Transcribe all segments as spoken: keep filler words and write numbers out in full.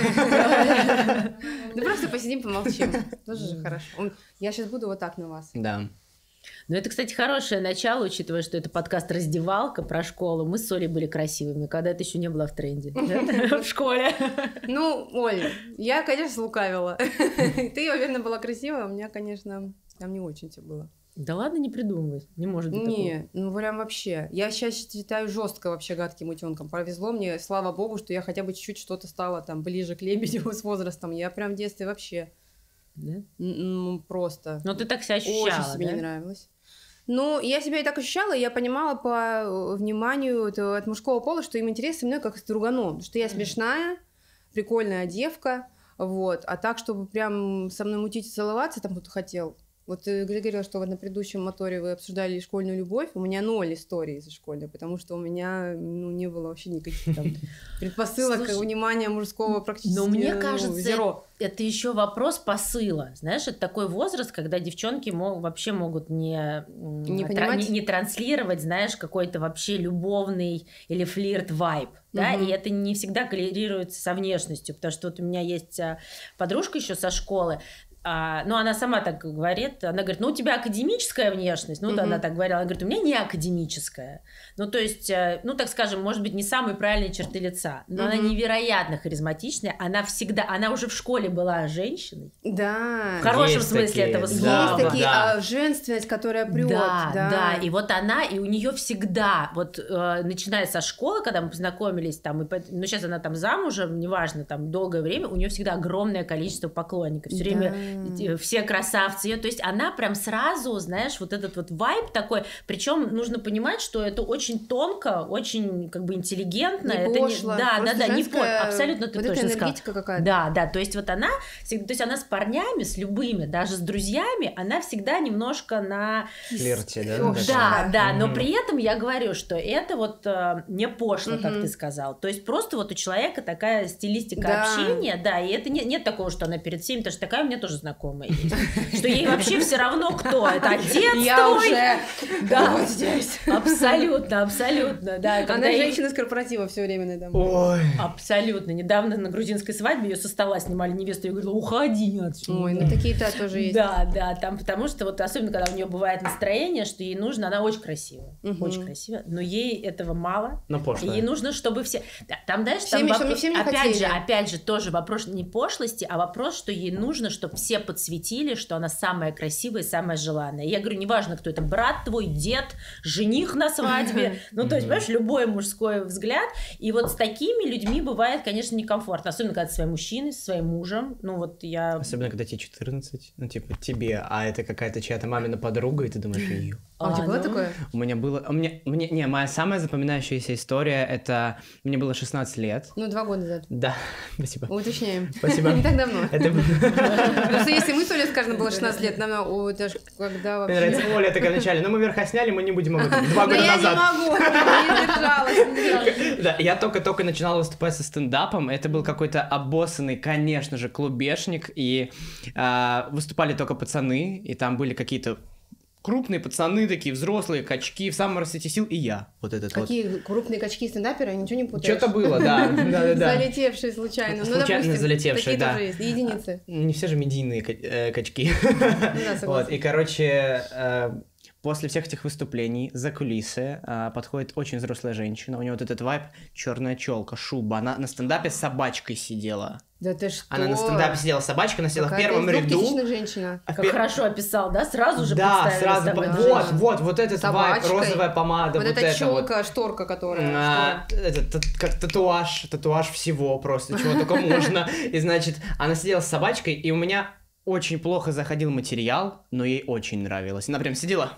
Ну просто посидим, помолчим. Тоже же хорошо. Я сейчас буду вот так на вас. Да. Ну, это, кстати, хорошее начало, учитывая, что это подкаст «Раздевалка» про школу. Мы с Олей были красивыми, когда это еще не было в тренде. В школе. Ну, Оль, я, конечно, слукавила. Ты, уверена, была красивая, у меня, конечно, там не очень все было. Да ладно, не придумывай. Не может быть такого. Не, ну прям вообще. Я сейчас считаю жестко вообще гадким утенком. Повезло мне, слава богу, что я хотя бы чуть-чуть что-то стала там ближе к Лебедеву с возрастом. Я прям в детстве вообще... Да? Ну, просто. Но ты так себя ощущала, очень себе да? не нравилось. Ну, я себя и так ощущала, и я понимала по вниманию это, от мужского пола, что им интересно мной как с друганом. Потому что я смешная, прикольная девка, вот. А так, чтобы прям со мной мутить и целоваться, там кто-то хотел. Вот ты говорила, что вот на предыдущем моторе вы обсуждали школьную любовь. У меня ноль истории из школьной, потому что у меня ну, не было вообще никаких там предпосылок и внимания мужского практически. Но мне ну, кажется, зеро. это еще вопрос посыла. Знаешь, это такой возраст, когда девчонки мог, вообще могут не, не, тра- не, не транслировать, знаешь, какой-то вообще любовный или флирт-вайб. Да, угу. И это не всегда коррелируется со внешностью, потому что вот у меня есть подружка еще со школы. А, ну, она сама так говорит, она говорит, ну, у тебя академическая внешность, ну, mm-hmm. она так говорила, она говорит, у меня не академическая, ну, то есть, ну, так скажем, может быть, не самые правильные черты лица, но mm-hmm. она невероятно харизматичная, она всегда, она уже в школе была женщиной, да, в хорошем есть смысле такие, этого да, слова, есть такие, да. а, женственность, которая прет, да, да, да, и вот она, и у нее всегда, вот, э, начиная со школы, когда мы познакомились, там, и, ну, сейчас она там замужем, неважно, там, долгое время, у нее всегда огромное количество поклонников, все время все красавцы, то есть она прям сразу, знаешь, вот этот вот вайб такой, причем нужно понимать, что это очень тонко, очень как бы интеллигентно, не это пошло, не, да, да, да, не пошло, абсолютно ты вот точно эта сказала. энергетика какая-то. Да, да, то есть вот она, то есть она с парнями, с любыми, даже с друзьями, она всегда немножко на флирте, да? Да, да, да, но mm-hmm. при этом я говорю, что это вот э, не пошло, mm-hmm. как ты сказал, то есть просто вот у человека такая стилистика да. общения, да, и это не, нет такого, что она перед всеми, потому что такая у меня тоже знакомая есть, что ей вообще все равно кто, это отец я твой. уже да, вот здесь. Абсолютно, абсолютно, да. Она ей... женщина с корпоратива все время на дому. Ой. Абсолютно. Недавно на грузинской свадьбе ее со стола снимали невесту, я говорила, уходи отсюда. Ой, ну такие-то тоже есть. Да, да, там, потому что вот особенно, когда у нее бывает настроение, что ей нужно, она очень красивая, угу. очень красивая, но ей этого мало. Но пошлая. Ей нужно, чтобы все... Да, там дальше, всеми, там вопрос... всеми опять хотели. же, опять же, тоже вопрос не пошлости, а вопрос, что ей нужно, чтобы все подсветили, что она самая красивая, самая желанная. Я говорю, неважно, кто это, брат твой, дед, жених на свадьбе, ну, то есть, понимаешь, любой мужской взгляд, и вот с такими людьми бывает, конечно, некомфортно, особенно, когда ты своим мужчиной, со своим мужем, ну, вот я... Особенно, когда тебе четырнадцать, ну, типа, тебе, а это какая-то чья-то мамина подруга, и ты думаешь, ее. А, а у тебя было ну... такое? У меня было... У меня... Мне... Не, моя самая запоминающаяся история, это... Мне было шестнадцать лет. Ну, два года назад. Да, спасибо. Уточняем. Спасибо. Не так давно. Это... Потому что если мы с Олей скажем, было шестнадцать лет, нам... Это ж когда вообще... Мне нравится, Оля такая вначале, но мы верха сняли, мы не будем об этом. Два года назад. Да я не могу, не держалась, не держалась. Да, я только-только начинала выступать со стендапом, это был какой-то обоссанный, конечно же, клубешник, и э, выступали только пацаны, и там были какие-то крупные пацаны, такие взрослые, качки, в самом расцвете сил, и я. Вот этот Какие вот. крупные качки стендаперы, ничего не путаешь. Что-то было, да. да, да. Залетевшие случайно. Случайно ну, допустим, залетевшие, такие да. тоже есть, единицы. Не все же медийные э, качки. Ну да, согласна. Вот, и, короче... Э, После всех этих выступлений за кулисы а, подходит очень взрослая женщина. У нее вот этот вайб, черная челка, шуба. Она на стендапе с собачкой сидела. Да ты что? Она на стендапе сидела с собачкой, она сидела в первом Какая-то ряду. двухтысячных женщина. А Как пер... хорошо описал, да? Сразу же да, представили сразу. с тобой. По... Да. Вот, вот, вот этот вайб, Собачкой. розовая помада, Вот, вот эта это челка, вот. шторка, которая. А, это, т- как татуаж, татуаж всего просто, чего только можно. И значит, она сидела с собачкой, и у меня очень плохо заходил материал, но ей очень нравилось. Она прям сидела...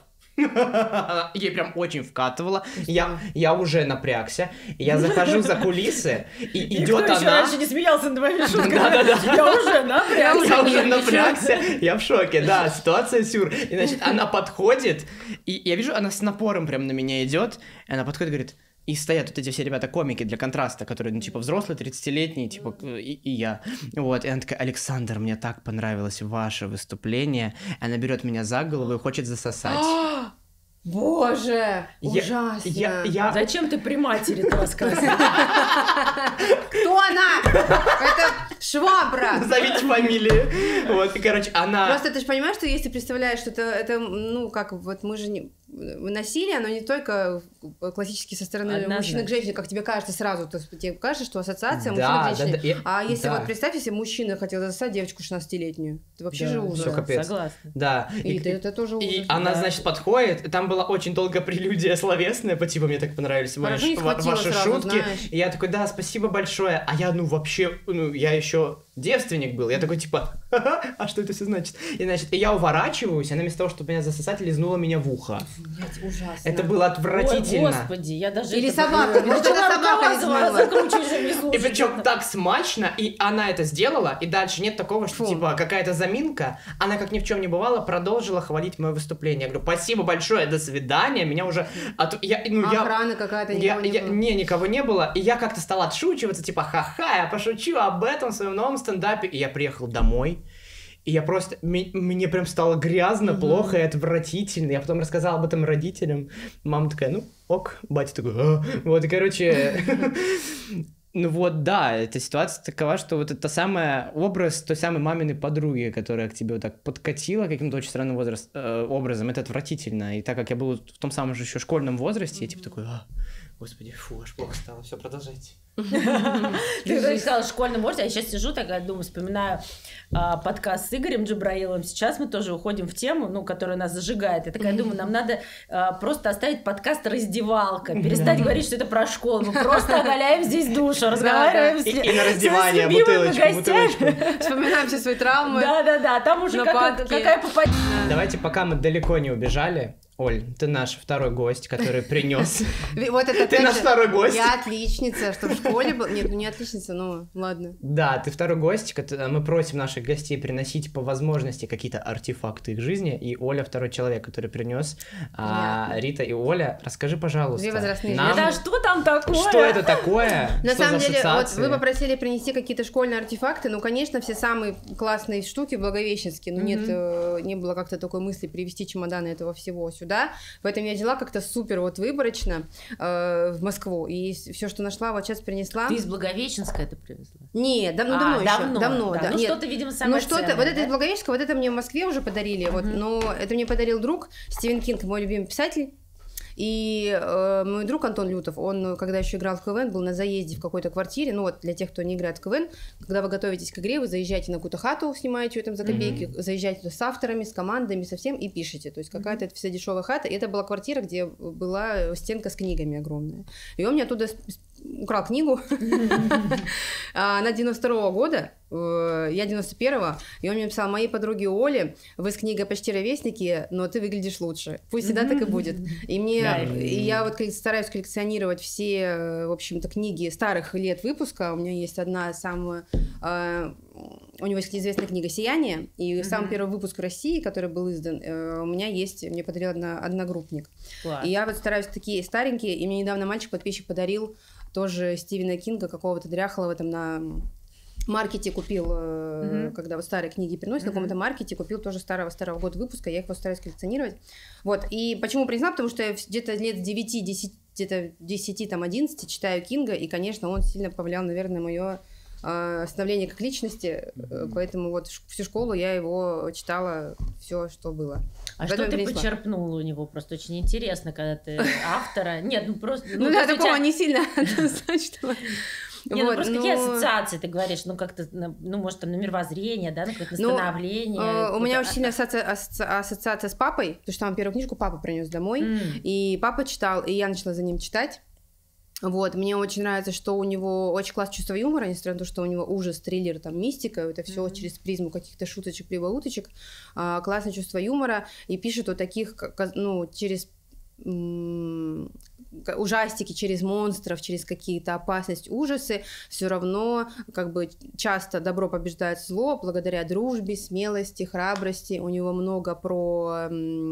Ей прям очень вкатывало. Я, я уже напрягся. Я захожу за кулисы, и идет она. Никто еще раньше не смеялся над твоими шутками. Да-да-да. Я уже напрягся. Я уже напрягся. Я в шоке, да, ситуация сюр. И, значит, она подходит, и я вижу, она с напором прям на меня идет. И она подходит и говорит... И стоят вот эти все ребята-комики для контраста, которые, ну, типа, взрослые, тридцатилетние, типа, и, и я. Вот, и она такая, Александр, мне так понравилось ваше выступление. И она берет меня за голову и хочет засосать. Боже, Я- ужасно. Я, я... Зачем ты при матери это рассказываешь? Кто она? Это Швабра! Назовите фамилии. Вот, и, короче, она... Просто ты же понимаешь, что если представляешь, что это, это, ну, как, вот мы же не... Насилие, оно не только классически со стороны Однозначно. мужчины к женщине, как тебе кажется сразу, то есть тебе кажется, что ассоциация Да, мужчина к женщине. да, да, я- А если да. вот представь, если мужчина хотел засосать девочку шестнадцатилетнюю, это вообще же ужас. всё, капец. Согласна. Да. И, это, это тоже ужас. И она, да. значит, подходит, там была очень долгая прелюдия словесная, по типу, мне так понравились мои Хорошо, не ш- ва- схватила ваши сразу, шутки. знаешь. И я такой, да, спасибо большое. А я, ну, вообще, ну, я еще девственник был. Я такой, типа, ха-ха, а что это все значит? И, значит, и я уворачиваюсь, и она вместо того, чтобы меня засосать, лизнула меня в ухо. Блядь, ужасно. Это было отвратительно. Ой, господи, я даже... Или это собака, понимаю. может, это собака лизнула. Закручиваешь внизу. И причем так смачно, и она это сделала, и дальше нет такого, что Фу. типа какая-то заминка. Она, как ни в чем не бывало, продолжила хвалить мое выступление. Я говорю, спасибо большое, до свидания. Меня уже... от- я, ну, я... Охрана какая-то, Я, никого не я- было. не, никого не было, и я как-то стал отшучиваться, типа, ха-ха, я пошучу об этом в своем новом стендапе, и я приехал домой, и я просто, ми- мне прям стало грязно, плохо и отвратительно, я потом рассказал об этом родителям, мама такая, ну, ок, батя такой, «А». Вот, и, короче, ну вот, да, эта ситуация такова, что вот это самый образ той самой маминой подруги, которая к тебе вот так подкатила каким-то очень странным возраст, э, образом, это отвратительно, и так как я был в том самом же еще школьном возрасте, я типа такой, «А, господи, фу, аж плохо стало, все, продолжайте». Ты когда сказала школьный возраст, я сейчас сижу такая, думаю, вспоминаю а, подкаст с Игорем Джабраиловым. Сейчас мы тоже уходим в тему, ну, которая нас зажигает. Я такая думаю, нам надо а, просто оставить подкаст «Раздевалка», перестать говорить, что это про школу. Мы просто оголяем здесь душу, разговариваем с И, ли- и на раздевание, с любимыми бутылочку, гостями. бутылочку. Вспоминаем все свои травмы. Да-да-да, там уже какая, нападки. какая попадет. Давайте, пока мы далеко не убежали, Оль, ты наш второй гость, который принес. Ви- Вот это Ты опять наш же, второй гость. Я отличница, что в школе был. Нет, ну не отличница, ну ладно. Да, ты второй гость. кот- Мы просим наших гостей приносить по возможности какие-то артефакты их жизни. И Оля второй человек, который принес. А, Понятно. Рита и Оля, расскажи, пожалуйста. Две возрастные нам, Да что там такое? что это такое? На Что самом за деле, вот ассоциации? вы попросили принести какие-то школьные артефакты. Ну, конечно, все самые классные штуки в Благовещенске. Но нет, э, не было как-то такой мысли привезти чемоданы этого всего сюда. Поэтому я взяла как-то супер вот выборочно э, в Москву. И все, что нашла, вот сейчас принесла. Ты из Благовещенска это привезла? Нет, дав- ну, А, давно, еще. давно, Давно, да. да. Ну, Нет. что-то, видимо, самое Ну что-то, ценное, вот это да? из Благовещенска, вот это мне в Москве уже подарили, вот, но это мне подарил друг Стивен Кинг, мой любимый писатель. И э, мой друг Антон Лютов, он, когда еще играл в КВН, был на заезде в какой-то квартире. Ну вот, для тех, кто не играет в КВН, когда вы готовитесь к игре, вы заезжаете на какую-то хату, снимаете ее там за копейки, mm-hmm. заезжаете туда с авторами, с командами, со всем и пишете. То есть какая-то mm-hmm. это вся дешевая хата. И это была квартира, где была стенка с книгами огромная. И он мне оттуда украл книгу. Она девяносто второго года, я девяносто первого, и он мне написал: моей подруге Оле, вы с книгой почти ровесники, но ты выглядишь лучше. Пусть всегда так и будет. И мне, и я вот стараюсь коллекционировать все, в общем-то, книги старых лет выпуска. У меня есть одна самая... У него есть известная книга «Сияние», и uh-huh. самый первый выпуск в России, который был издан, у меня есть, мне подарил одна, одногруппник. Класс. И я вот стараюсь такие старенькие, и мне недавно мальчик-подписчик подарил тоже Стивена Кинга, какого-то дряхлого там на маркете купил, uh-huh. когда вот старые книги переносят, uh-huh. на каком-то маркете купил тоже старого-старого года выпуска, я их вот стараюсь коллекционировать. Вот, и почему принесла? Потому что я где-то лет с девяти-десяти, где-то десяти, там, одиннадцати читаю Кинга, и, конечно, он сильно повлиял, наверное, на мое становление как личности, mm-hmm. поэтому вот всю школу я его читала, все, что было. А что ты принесла. Почерпнула у него? Просто очень интересно, когда ты автора... Нет, ну просто... Ну да, такого не сильно однозначного. Нет, ну просто какие ассоциации ты говоришь? Ну как-то, ну может там на мировоззрение, да, на какое-то становление? У меня очень сильная ассоциация с папой, потому что там первую книжку папа принес домой, и папа читал, и я начала за ним читать. Вот, мне очень нравится, что у него очень классное чувство юмора, несмотря на то, что у него ужас, триллер, там, мистика, это все mm-hmm. через призму каких-то шуточек, прибауточек, а, классное чувство юмора, и пишет о таких, ну, через м- ужастики, через монстров, через какие-то опасности, ужасы, все равно, как бы, часто добро побеждает зло благодаря дружбе, смелости, храбрости. У него много про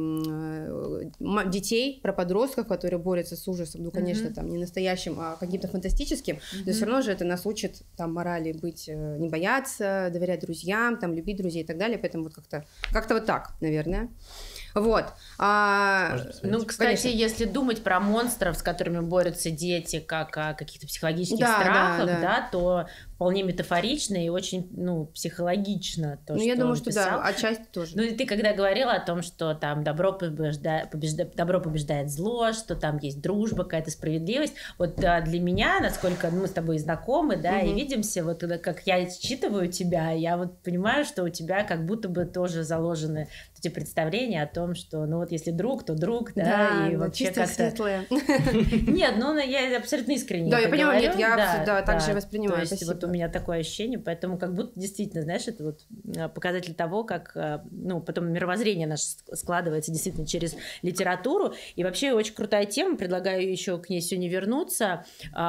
м- детей, про подростков, которые борются с ужасом, ну, конечно, mm-hmm. там, не настоящим, а каким-то фантастическим, mm-hmm. но все равно же это нас учит, там, морали быть, не бояться, доверять друзьям, там, любить друзей и так далее, поэтому вот как-то, как-то вот так, наверное. Вот. А, ну, кстати, конечно. Если думать про монстров, с которыми борются дети, как о каких-то психологических да, страхах, да, да. да, то вполне метафорично и очень, ну, психологично. То, ну, что я думаю, он что писал. да, отчасти тоже. Ну, и ты когда говорила о том, что там добро побеждает, побеждает, добро побеждает зло, что там есть дружба, какая-то справедливость, вот а, для меня, насколько ну, мы с тобой знакомы, да, угу. и видимся, вот как я считываю тебя, я вот понимаю, что у тебя как будто бы тоже заложены эти представления о том, что, ну, вот если друг, то друг, да, да и да, вообще чисто как-то... светлые. Нет, ну, я абсолютно искренне да, я понимаю, говорю. нет, я да, да, так да. же воспринимаю. То есть Спасибо. вот у меня такое ощущение, поэтому как будто действительно, знаешь, это вот показатель того, как, ну, потом мировоззрение наше складывается действительно через литературу. И вообще очень крутая тема, предлагаю еще к ней сегодня вернуться,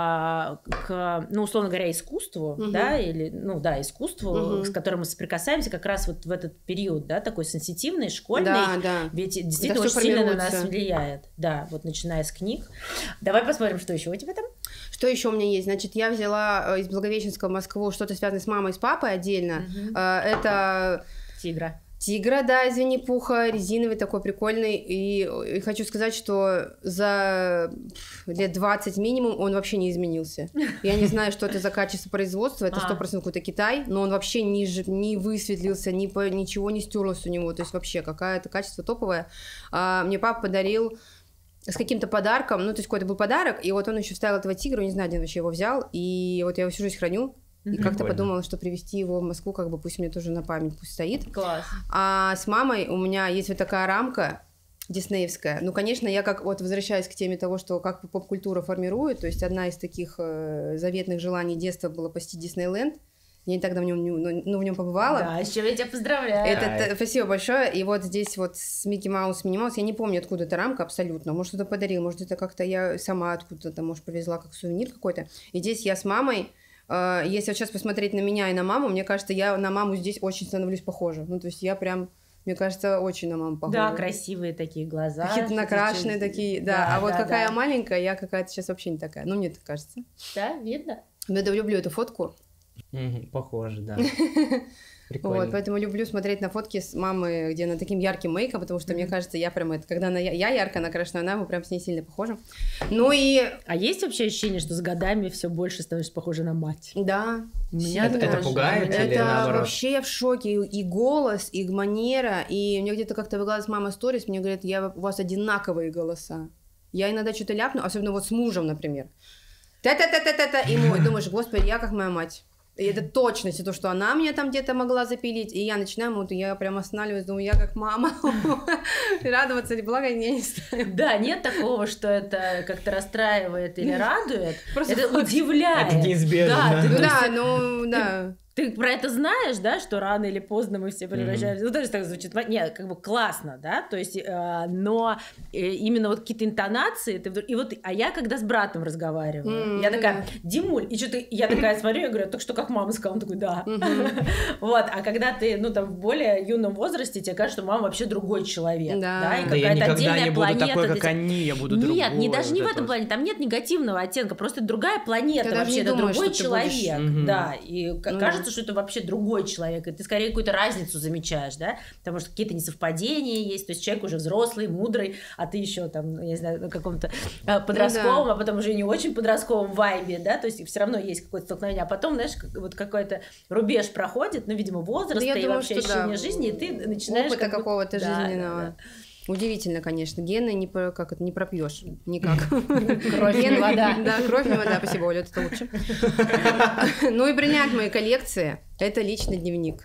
а, к, ну, условно говоря, искусству, угу. да, или, ну, да, искусству, угу. с которым мы соприкасаемся как раз вот в этот период, да, такой сенситивный, школьный, да, да. ведь действительно очень сильно на нас влияет, да, вот начиная с книг. Давай посмотрим, что еще у тебя там. Что еще у меня есть? Значит, я взяла из Благовещенска в Москву что-то связанное с мамой и с папой отдельно. Угу. Это... Тигра. Тигра, да, из Винни-Пуха, резиновый такой прикольный. И, и хочу сказать, что за лет двадцать минимум он вообще не изменился. Я не знаю, что это за качество производства, это сто процентов какой-то Китай, но он вообще не, не высветлился, ни по, ничего не стерлось у него. То есть вообще какое-то качество топовое. А, мне папа подарил с каким-то подарком, ну, то есть какой-то был подарок, и вот он еще вставил этого тигра, не знаю, где он вообще его взял, и вот я его всю жизнь храню. И mm-hmm. как-то подумала, что привезти его в Москву, как бы пусть мне тоже на память пусть стоит. Класс. А с мамой у меня есть вот такая рамка диснеевская. Ну, конечно, я как вот возвращаюсь к теме того, что как поп-культура формирует, то есть одна из таких э, заветных желаний детства было посетить Диснейленд. Я не так давно в нем, ну, в нем побывала. Да, с чем я тебя поздравляю. Это, это, спасибо большое. И вот здесь вот с Микки Маус, Мини Маус, я не помню, откуда эта рамка абсолютно. Может, кто-то подарил, может, это как-то я сама откуда-то, может, повезла как сувенир какой-то. И здесь я с мамой. Если вот сейчас посмотреть на меня и на маму, мне кажется, я на маму здесь очень становлюсь похожа. Ну, то есть я прям, мне кажется, очень на маму похожа. Да, красивые такие глаза. Какие-то накрашенные такие, да. да. А вот да, какая да. маленькая, я какая-то сейчас вообще не такая. Ну, мне так кажется. Да, видно? Я люблю эту фотку. Mm-hmm, похоже, да. Прикольно. Вот, поэтому люблю смотреть на фотки с мамой, где она таким ярким мейком, потому что, mm-hmm. мне кажется, я прям это, когда она, я ярко накрашена, она мы прям с ней сильно похожа. Ну и... А есть вообще ощущение, что с годами все больше становишься похожа на мать? Да. Меня это, это пугает это или наоборот? Вообще я в шоке. И голос, и манера, и мне где-то как-то выкладывалась мама сторис, мне говорят, я, у вас одинаковые голоса. Я иногда что-то ляпну, особенно вот с мужем, например. Та-та-та-та-та-та, и мой, думаешь, господи, я как моя мать. И это точность, то, что она меня там где-то могла запилить, и я начинаю, вот я прям останавливаюсь, думаю, я как мама, радоваться или благо, я не знаю. Да, нет такого, что это как-то расстраивает или радует, это удивляет. Это неизбежно. Да, ну, да. Ты про это знаешь, да, что рано или поздно мы все превращаемся... Mm-hmm. Ну, даже так звучит. Нет, как бы классно, да, то есть, э, но э, именно вот какие-то интонации... Ты вдруг... И вот, а я когда с братом разговариваю, mm-hmm. я такая, Димуль, и что-то я такая смотрю, я говорю, так что как мама сказала? Он такой, да. Mm-hmm. Вот, а когда ты, ну, там, в более юном возрасте, тебе кажется, что мама вообще другой человек, да, да и да я никогда не буду планета, такой, как ты... они, я буду другой. Нет, не, даже вот не в этом вот. плане, там нет негативного оттенка, просто другая планета ты вообще, это думаешь, другой человек, будешь... да, и mm-hmm. кажется, что это вообще другой человек, и ты скорее какую-то разницу замечаешь, да, потому что какие-то несовпадения есть, то есть человек уже взрослый, мудрый, а ты еще там, я не знаю, на каком-то подростковом, ну, да. а потом уже не очень подростковом вайбе, да, то есть все равно есть какое-то столкновение, а потом, знаешь, как, вот какой-то рубеж проходит, ну, видимо, возраста и думаю, вообще ощущение да. жизни, и ты начинаешь... Опыта как какого-то да, жизненного. Да, да. Удивительно, конечно. Гены не, как это, не пропьешь никак. Кровь не вода. Да, кровь не вода, спасибо, Оля, это лучше. Ну и принять мои коллекции – это личный дневник.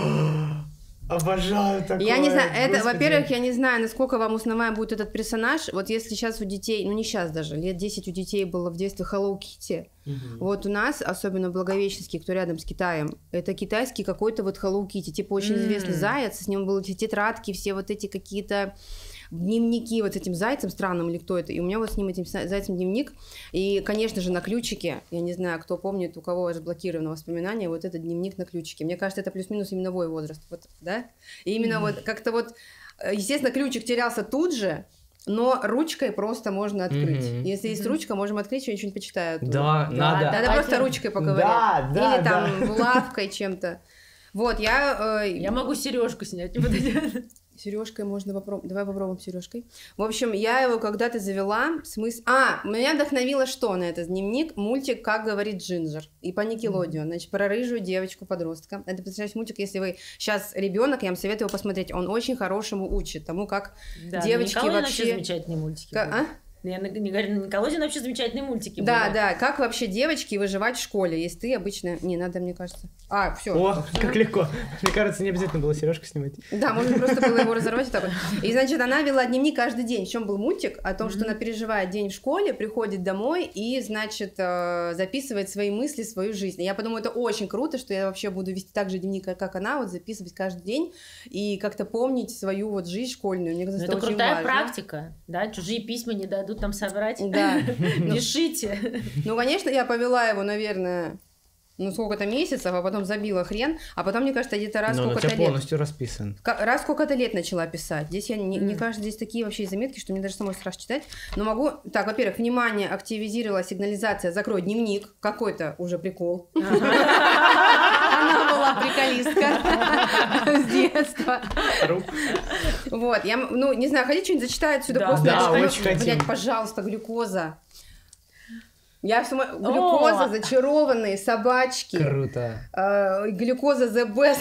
Обожаю такое. Я не знаю, это, во-первых, я не знаю, насколько вам узнаваем будет этот персонаж. Вот если сейчас у детей, ну не сейчас даже, лет десять у детей было в детстве Hello Kitty, угу. вот у нас, особенно Благовещенский, кто рядом с Китаем, это китайский какой-то вот Hello Kitty, типа очень mm. известный заяц, с ним были эти тетрадки, все вот эти какие-то дневники вот с этим зайцем странным или кто это, и у меня вот с ним этим зайцем дневник, и, конечно же, на ключике, я не знаю, кто помнит, у кого заблокировано воспоминание, вот этот дневник на ключике, мне кажется, это плюс-минус именно мой возраст, вот, да, и именно mm-hmm. вот как-то вот, естественно, ключик терялся тут же, но ручкой просто можно открыть. Mm-hmm. Если есть ручка, можем открыть, я что-нибудь почитаю. Да, да, надо. Надо а просто ручкой поговорить. Да, да, или там да. булавкой чем-то. Вот, я... Э... Я могу сережку снять. Сережкой можно попробовать. Давай попробуем сережкой. В общем, я его когда-то завела. В смысле... А, меня вдохновило что на этот дневник? Мультик «Как говорит Джинджер». И по Никелодеону. Значит, про рыжую девочку-подростка. Это потрясающий мультик. Если вы сейчас ребенок, я вам советую его посмотреть. Он очень хорошему учит. Тому, как да, девочки Николай вообще... вообще замечательные мультики. Как... А? Я не говорю, на Николодеоне вообще замечательные мультики. Да, были. да, как вообще девочки выживать в школе, если ты обычно... Не, надо, мне кажется... А, все. О, как легко. Мне кажется, не обязательно было сережку снимать. Да, можно просто было его разорвать и так вот. И, значит, она вела дневник каждый день. В чем был мультик? О том, mm-hmm. что она переживает день в школе, приходит домой и, значит, записывает свои мысли, свою жизнь. И я подумала, это очень круто, что я вообще буду вести так же дневник, как она, вот записывать каждый день и как-то помнить свою вот жизнь школьную. Мне кажется, это, это очень крутая важно. Практика, да? Чужие письма не дадут нам соврать. Да. Пишите. Ну, конечно, я повела его, наверное, ну, сколько-то месяцев, а потом забила хрен, а потом, мне кажется, где-то раз сколько-то лет. Но у тебя полностью расписан. Раз сколько-то лет начала писать. Здесь я, не, мне кажется, здесь такие вообще заметки, что мне даже самой страшно читать. Но могу... Так, во-первых, внимание, активизировала сигнализация «Закрой дневник». Какой-то уже прикол. Она была приколистка с детства. Вот, я, ну, не знаю, хотите что-нибудь зачитать отсюда после? Да, очень хотим. Блядь, пожалуйста, глюкоза. Я все глюкоза, О! Зачарованные собачки. Круто. Э, глюкоза the best.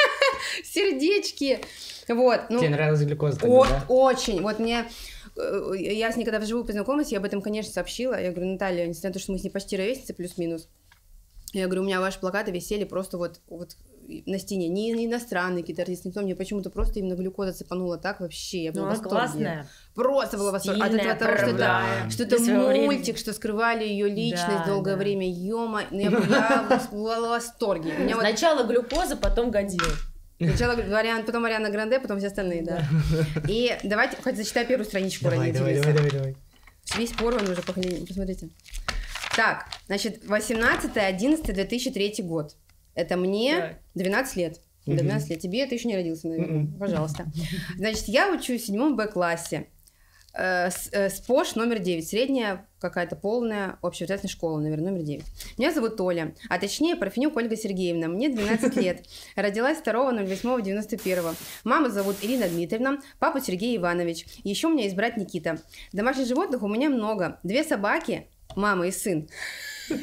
Сердечки. Вот. Ну, тебе нравилась глюкоза тогда, о- да? Очень. Вот мне... Я с ней когда вживую познакомилась, я об этом, конечно, сообщила. Я говорю, Наталья, несмотря на то, что мы с ней почти ровесницы, плюс-минус, я говорю, у меня ваши плакаты висели просто вот, вот на стене. Не, не иностранные какие-то артисты, никто, мне почему-то просто именно глюкоза цепанула так вообще. Я была ну, в восторге. Классная. Просто была в восторге. От этого того, что это, что это мультик, что скрывали ее личность да, долгое да. время. Ё-мо, я, я была в восторге. Сначала вот... глюкоза, потом Годзилла. Сначала вариант, потом Ариана Гранде, потом все остальные, да. И давайте хоть зачитай первую страничку. Давай, давай, давай, давай, давай. Весь порван уже, посмотрите. Так, значит, восемнадцатое одиннадцатое две тысячи третий год. Это мне двенадцать лет. двенадцать лет. Тебе ты еще не родился, наверное. Пожалуйста. Значит, я учусь в седьмом Б-классе. Э, с, э, СПОШ номер девять. Средняя какая-то полная общеобразовательная школа, наверное, номер девять. Меня зовут Оля, а точнее Парфенюк Ольга Сергеевна. Мне двенадцать лет. Родилась второго ноль восьмого девяносто первого. Маму зовут Ирина Дмитриевна, папу Сергей Иванович. Еще у меня есть брат Никита. Домашних животных у меня много. Две собаки, мама и сын. Три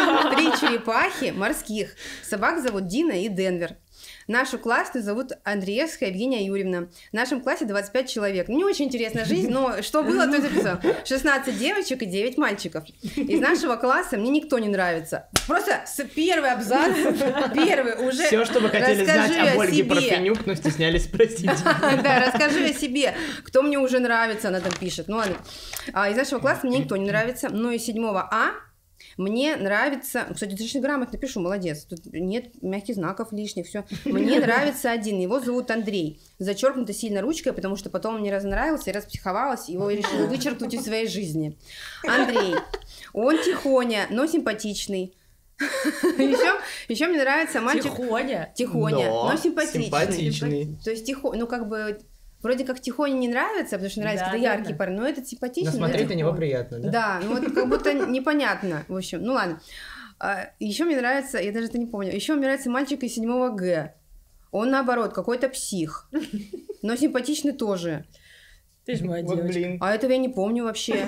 черепахи морских. Собак зовут Дина и Денвер. Нашу классную зовут Андреевская Евгения Юрьевна. В нашем классе двадцать пять человек. Не очень интересная жизнь, но что было, то и записала. шестнадцать девочек и девять мальчиков. Из нашего класса мне никто не нравится. Просто с первый абзац, первый уже. Все, что вы хотели знать об Ольге Парфенюк, но стеснялись спросить. Да, расскажи о себе, кто мне уже нравится, она там пишет. Ну ладно. Из нашего класса мне никто не нравится, но из седьмого А мне нравится, кстати, достаточно грамотно пишу, молодец, тут нет мягких знаков лишних, все. Мне нравится один, его зовут Андрей, зачеркнуто сильно ручкой, потому что потом он мне разонравился и распсиховалась, его решила вычеркнуть из своей жизни. Андрей, он тихоня, но симпатичный. Еще, еще мне нравится мальчик... Тихоня? Тихоня, но, но симпатичный. симпатичный. То есть тихо, ну как бы... Вроде как Тихоня не нравится, потому что нравится, да, когда яркий да. парень, но этот симпатичный. Но смотреть на него приятно, да? Да, ну вот как будто непонятно, в общем, ну ладно. А, еще мне нравится, я даже это не помню, еще мне нравится мальчик из седьмого Г. Он наоборот, какой-то псих, но симпатичный тоже. Ты же моя вот, девочка. Блин. А этого я не помню вообще.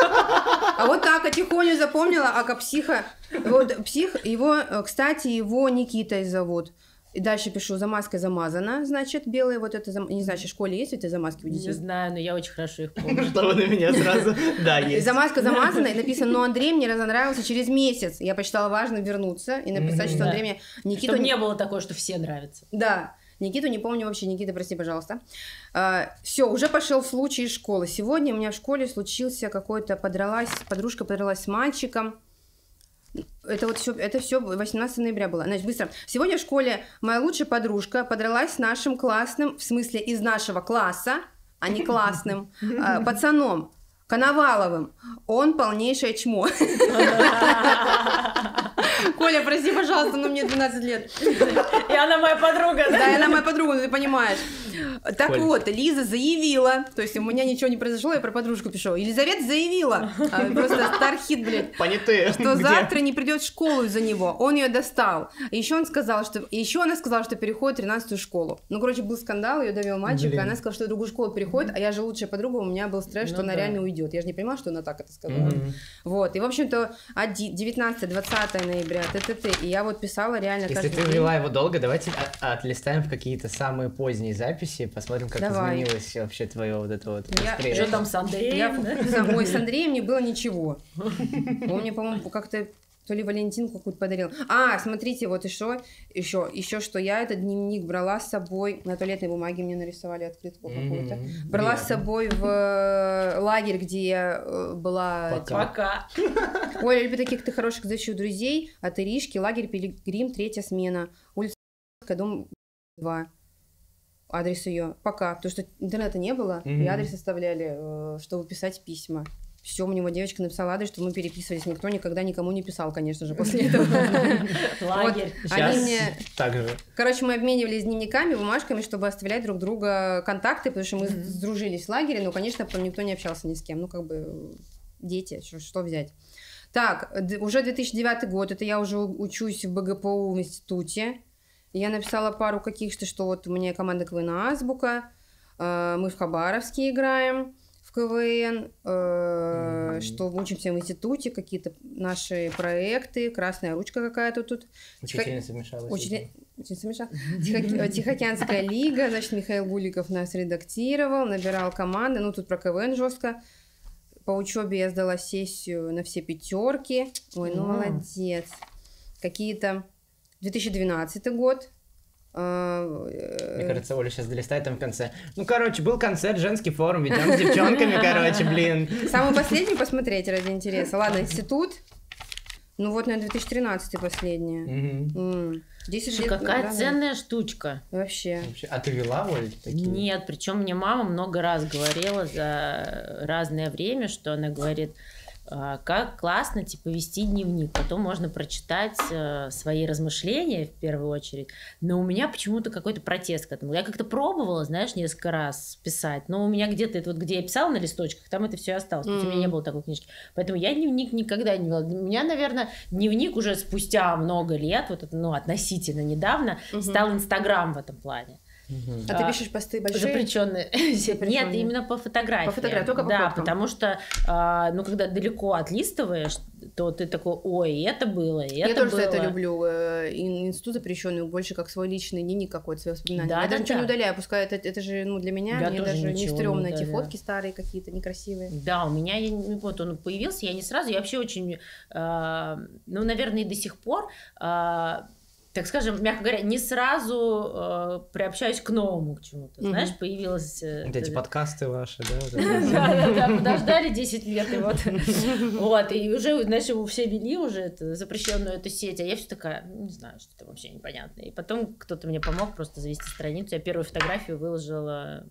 А вот так, а Тихоню запомнила, а как психа... Вот псих, его, кстати, его Никитой зовут. И дальше пишу, замазка замазана, значит, белые вот это, зам... не знаю, в школе есть эти замазки у детей? Не знаю, но я очень хорошо их помню. Что вы на меня сразу? Да, есть. Замазка замазана, и написано, но Андрей мне разонравился через месяц. Я посчитала важно вернуться и написать, что Андрей мне... Никиту не было такое, что все нравятся. Да. Никиту не помню вообще. Никита, прости, пожалуйста. А, все, уже пошел случай из школы. Сегодня у меня в школе случился какой-то, подралась, подружка подралась с мальчиком. Это вот все, это все восемнадцатого ноября было. Значит, быстро. Сегодня в школе моя лучшая подружка подралась с нашим классным, в смысле из нашего класса, а не классным, э, пацаном, Коноваловым. Он полнейшее чмо. Коля Оля, прости, пожалуйста, но мне двенадцать лет. И она моя подруга, да? Да, она моя подруга, ну ты понимаешь. Так Коль. вот, Лиза заявила, то есть у меня ничего не произошло, я про подружку пишу. Елизавета заявила, а, просто стархит, блядь, Понятые. что Где? завтра не придет в школу из-за него. Он ее достал. Еще он сказал, что еще она сказала, что переходит в тринадцатую школу. Ну, короче, был скандал, ее довел мальчик, Блин. и она сказала, что в другую школу переходит, а я же лучшая подруга, у меня был стресс, Ну что она да. реально уйдет. Я же не понимала, что она так это сказала. Мгм. Вот, и, в общем-то, девятнадцатое-двадцатое ноября, т.т.т. И я вот писала реально Если каждый ты день. вела его долго, давайте от- отлистаем в какие-то самые поздние записи, посмотрим, как Давай. изменилось вообще твое вот это вот Я- восприятие. Что там с Андреем? Я, да? сам- ой, с Андреем не было ничего. Он мне, по-моему, как-то то ли Валентинку какую-то подарил. А, смотрите, вот еще, еще, еще, что я этот дневник брала с собой, на туалетной бумаге мне нарисовали открытку какую-то. М, Брала приятно. с собой в э, лагерь, где я э, была... Пока. Пока. Оля любит таких ты хороших защищу друзей, от Иришки, лагерь Пилигрим, третья смена, улица, дом два. Адрес ее. Пока. Потому что интернета не было, Мгм. и адрес оставляли, э, чтобы писать письма. Все, мне вот девочка написала адрес, что мы переписывались. Никто никогда никому не писал, конечно же, после этого. Лагерь. Вот, Сейчас они мне... так же. Короче, мы обменивались дневниками, бумажками, чтобы оставлять друг друга контакты, потому что мы Мгм. сдружились в лагере, но, конечно, потом никто не общался ни с кем. Ну, как бы, э, дети, что, что взять. Так, д- уже две тысячи девятый год, это я уже у- учусь в БГПУ в институте. Я написала пару каких-то, что вот у меня команда КВН «Азбука», э, мы в Хабаровске играем в КВН, э, Мгм. что учимся в институте, какие-то наши проекты, красная ручка какая-то тут. Учительница вмешалась. Учили- Ученица мешала. Тихо- Тихоокеанская лига, значит, Михаил Гуликов нас редактировал, набирал команды, ну, тут про КВН жестко. По учебе я сдала сессию на все пятерки. Ой, ну, М. молодец. Какие-то... две тысячи двенадцатый год. э, Мне кажется, Оля сейчас долистает там в конце. Ну, короче, был концерт, женский форум, ведем с девчонками, короче, блин. Самый последний посмотреть ради интереса. Ладно, институт. Ну, вот, наверное, две тысячи тринадцатый последняя. Мгм. М, десять Слушай, лет. какая да, ценная штучка. Вообще. Вообще, а ты вела, Оль, такие? Нет, причем мне мама много раз говорила за разное время, что она говорит, «А, как классно, типа, вести дневник, потом можно прочитать э, свои размышления в первую очередь, но у меня почему-то какой-то протест к этому. Я как-то пробовала, знаешь, несколько раз писать, но у меня где-то, это вот где я писала на листочках, там это все осталось, то есть у меня не было такой книжки, поэтому я дневник никогда не вела. Для меня, наверное, дневник уже спустя много лет, вот это, ну, относительно недавно, Мгм. стал Инстаграм в этом плане. Мгм. А ты А, пишешь посты большие? Запрещенные. Нет, Запрещенные. именно по фотографии. По фотографии, только по Да, фоткам. потому что, а, ну, когда далеко отлистываешь, то ты такой, ой, и это было, и Я это тоже было. это люблю. э, ин- Институт запрещенный, больше как свой личный дневник какой-то, свои воспоминания. Да, я да, даже ничего да. не удаляю, пускай это, это же, ну, для меня, Я мне тоже даже не ничего стрёмно не эти удаляю. фотки старые какие-то, некрасивые. Да, у меня, я не- вот он появился, я не сразу, я вообще очень, а, ну, наверное, и до сих пор, а, так скажем, мягко говоря, не сразу а, приобщаюсь к новому, к чему-то. Мгм. Знаешь, появилась... э, Вот эти это- подкасты ваши, да? вот это. Да-да-да, подождали десять лет, и вот. Вот, и уже, знаешь, его все вели уже, эту запрещенную эту сеть, а я все такая, «Ну, не знаю, что-то вообще непонятно. И потом кто-то мне помог просто завести страницу. Я первую фотографию выложила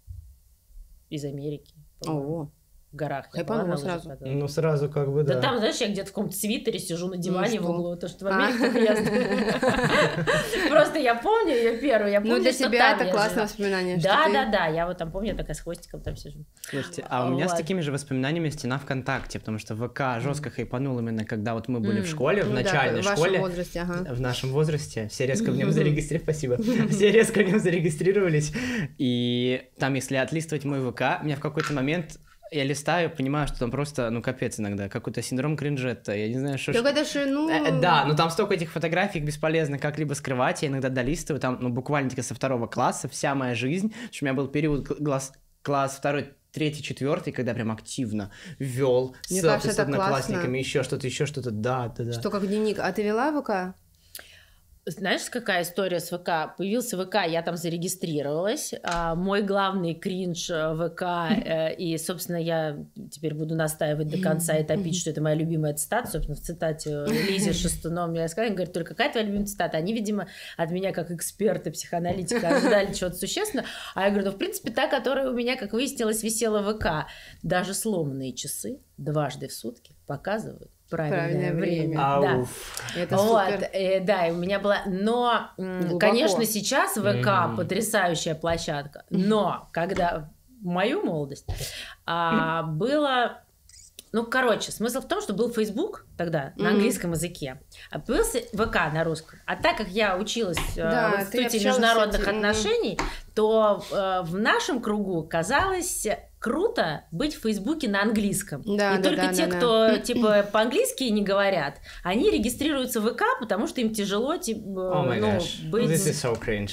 из Америки. по-моему, О, в горах. Я хайпанула была на лыжах сразу. каталась. Ну, сразу как бы, Да да. там, знаешь, я где-то в каком-то свитере сижу на диване что? в углу, то что в А. Америке только я знаю. Просто я помню ее первую, я помню, ну, для что тебя там это я классное жила. воспоминание. что Да, ты- да, да, я вот там помню, я такая с хвостиком там сижу. Слушайте, а у меня с Вот. такими же воспоминаниями стена ВКонтакте, потому что ВК жестко хайпанул именно когда вот мы были М. в школе, в Ну да, начальной в вашем школе. возрасте, ага. В нашем возрасте все резко в нем зарегистрировались, спасибо, все резко в нем зарегистрировались, и там, если отлистывать мой ВК, меня в какой-то момент, я листаю, понимаю, что там просто, ну, капец иногда, какой-то синдром кринжетта, я не знаю, что... Так ж- это же, ну... Э, э, Да, но там столько этих фотографий, их бесполезно как-либо скрывать, я иногда долистываю, там, ну, буквально со второго класса, вся моя жизнь, потому что у меня был период кл- класс, класс второй, третий, четвертый, когда прям активно вел Мне с, кажется, с это одноклассниками, классно. еще что-то, еще что-то, да, да, да. Что, как дневник? А ты вела ВК? Знаешь, какая история с ВК? Появился ВК, я там зарегистрировалась. А, мой главный кринж э, ВК, э, и, собственно, я теперь буду настаивать до конца и топить, что это моя любимая цитата. Собственно, в цитате Лизе Шестуновой я сказала, говорит, только какая твоя любимая цитата? Они, видимо, от меня, как эксперты, психоаналитика, ожидали чего-то существенного. А я говорю, ну, в принципе, та, которая у меня, как выяснилось, висела в ВК. Даже сломанные часы дважды в сутки показывают правильное, Правильное время. время. Да. Ауф. Это Вот, супер. э, да, и у меня была, но, м, Глубоко. конечно, сейчас ВК Мгм. потрясающая площадка, но когда в мою молодость а, было, ну, короче, смысл в том, что был Facebook тогда на Мгм. английском языке, а появился ВК на русском. А так как я училась э, Да, в ты Институте общалась с международных этим, мгм. отношений, то э, в нашем кругу казалось круто быть в Фейсбуке на английском. Да, и да, только да, те, да, кто да. типа по-английски не говорят, они регистрируются в ВК, потому что им тяжело типа, О май ну, гаш. быть... This is so cringe.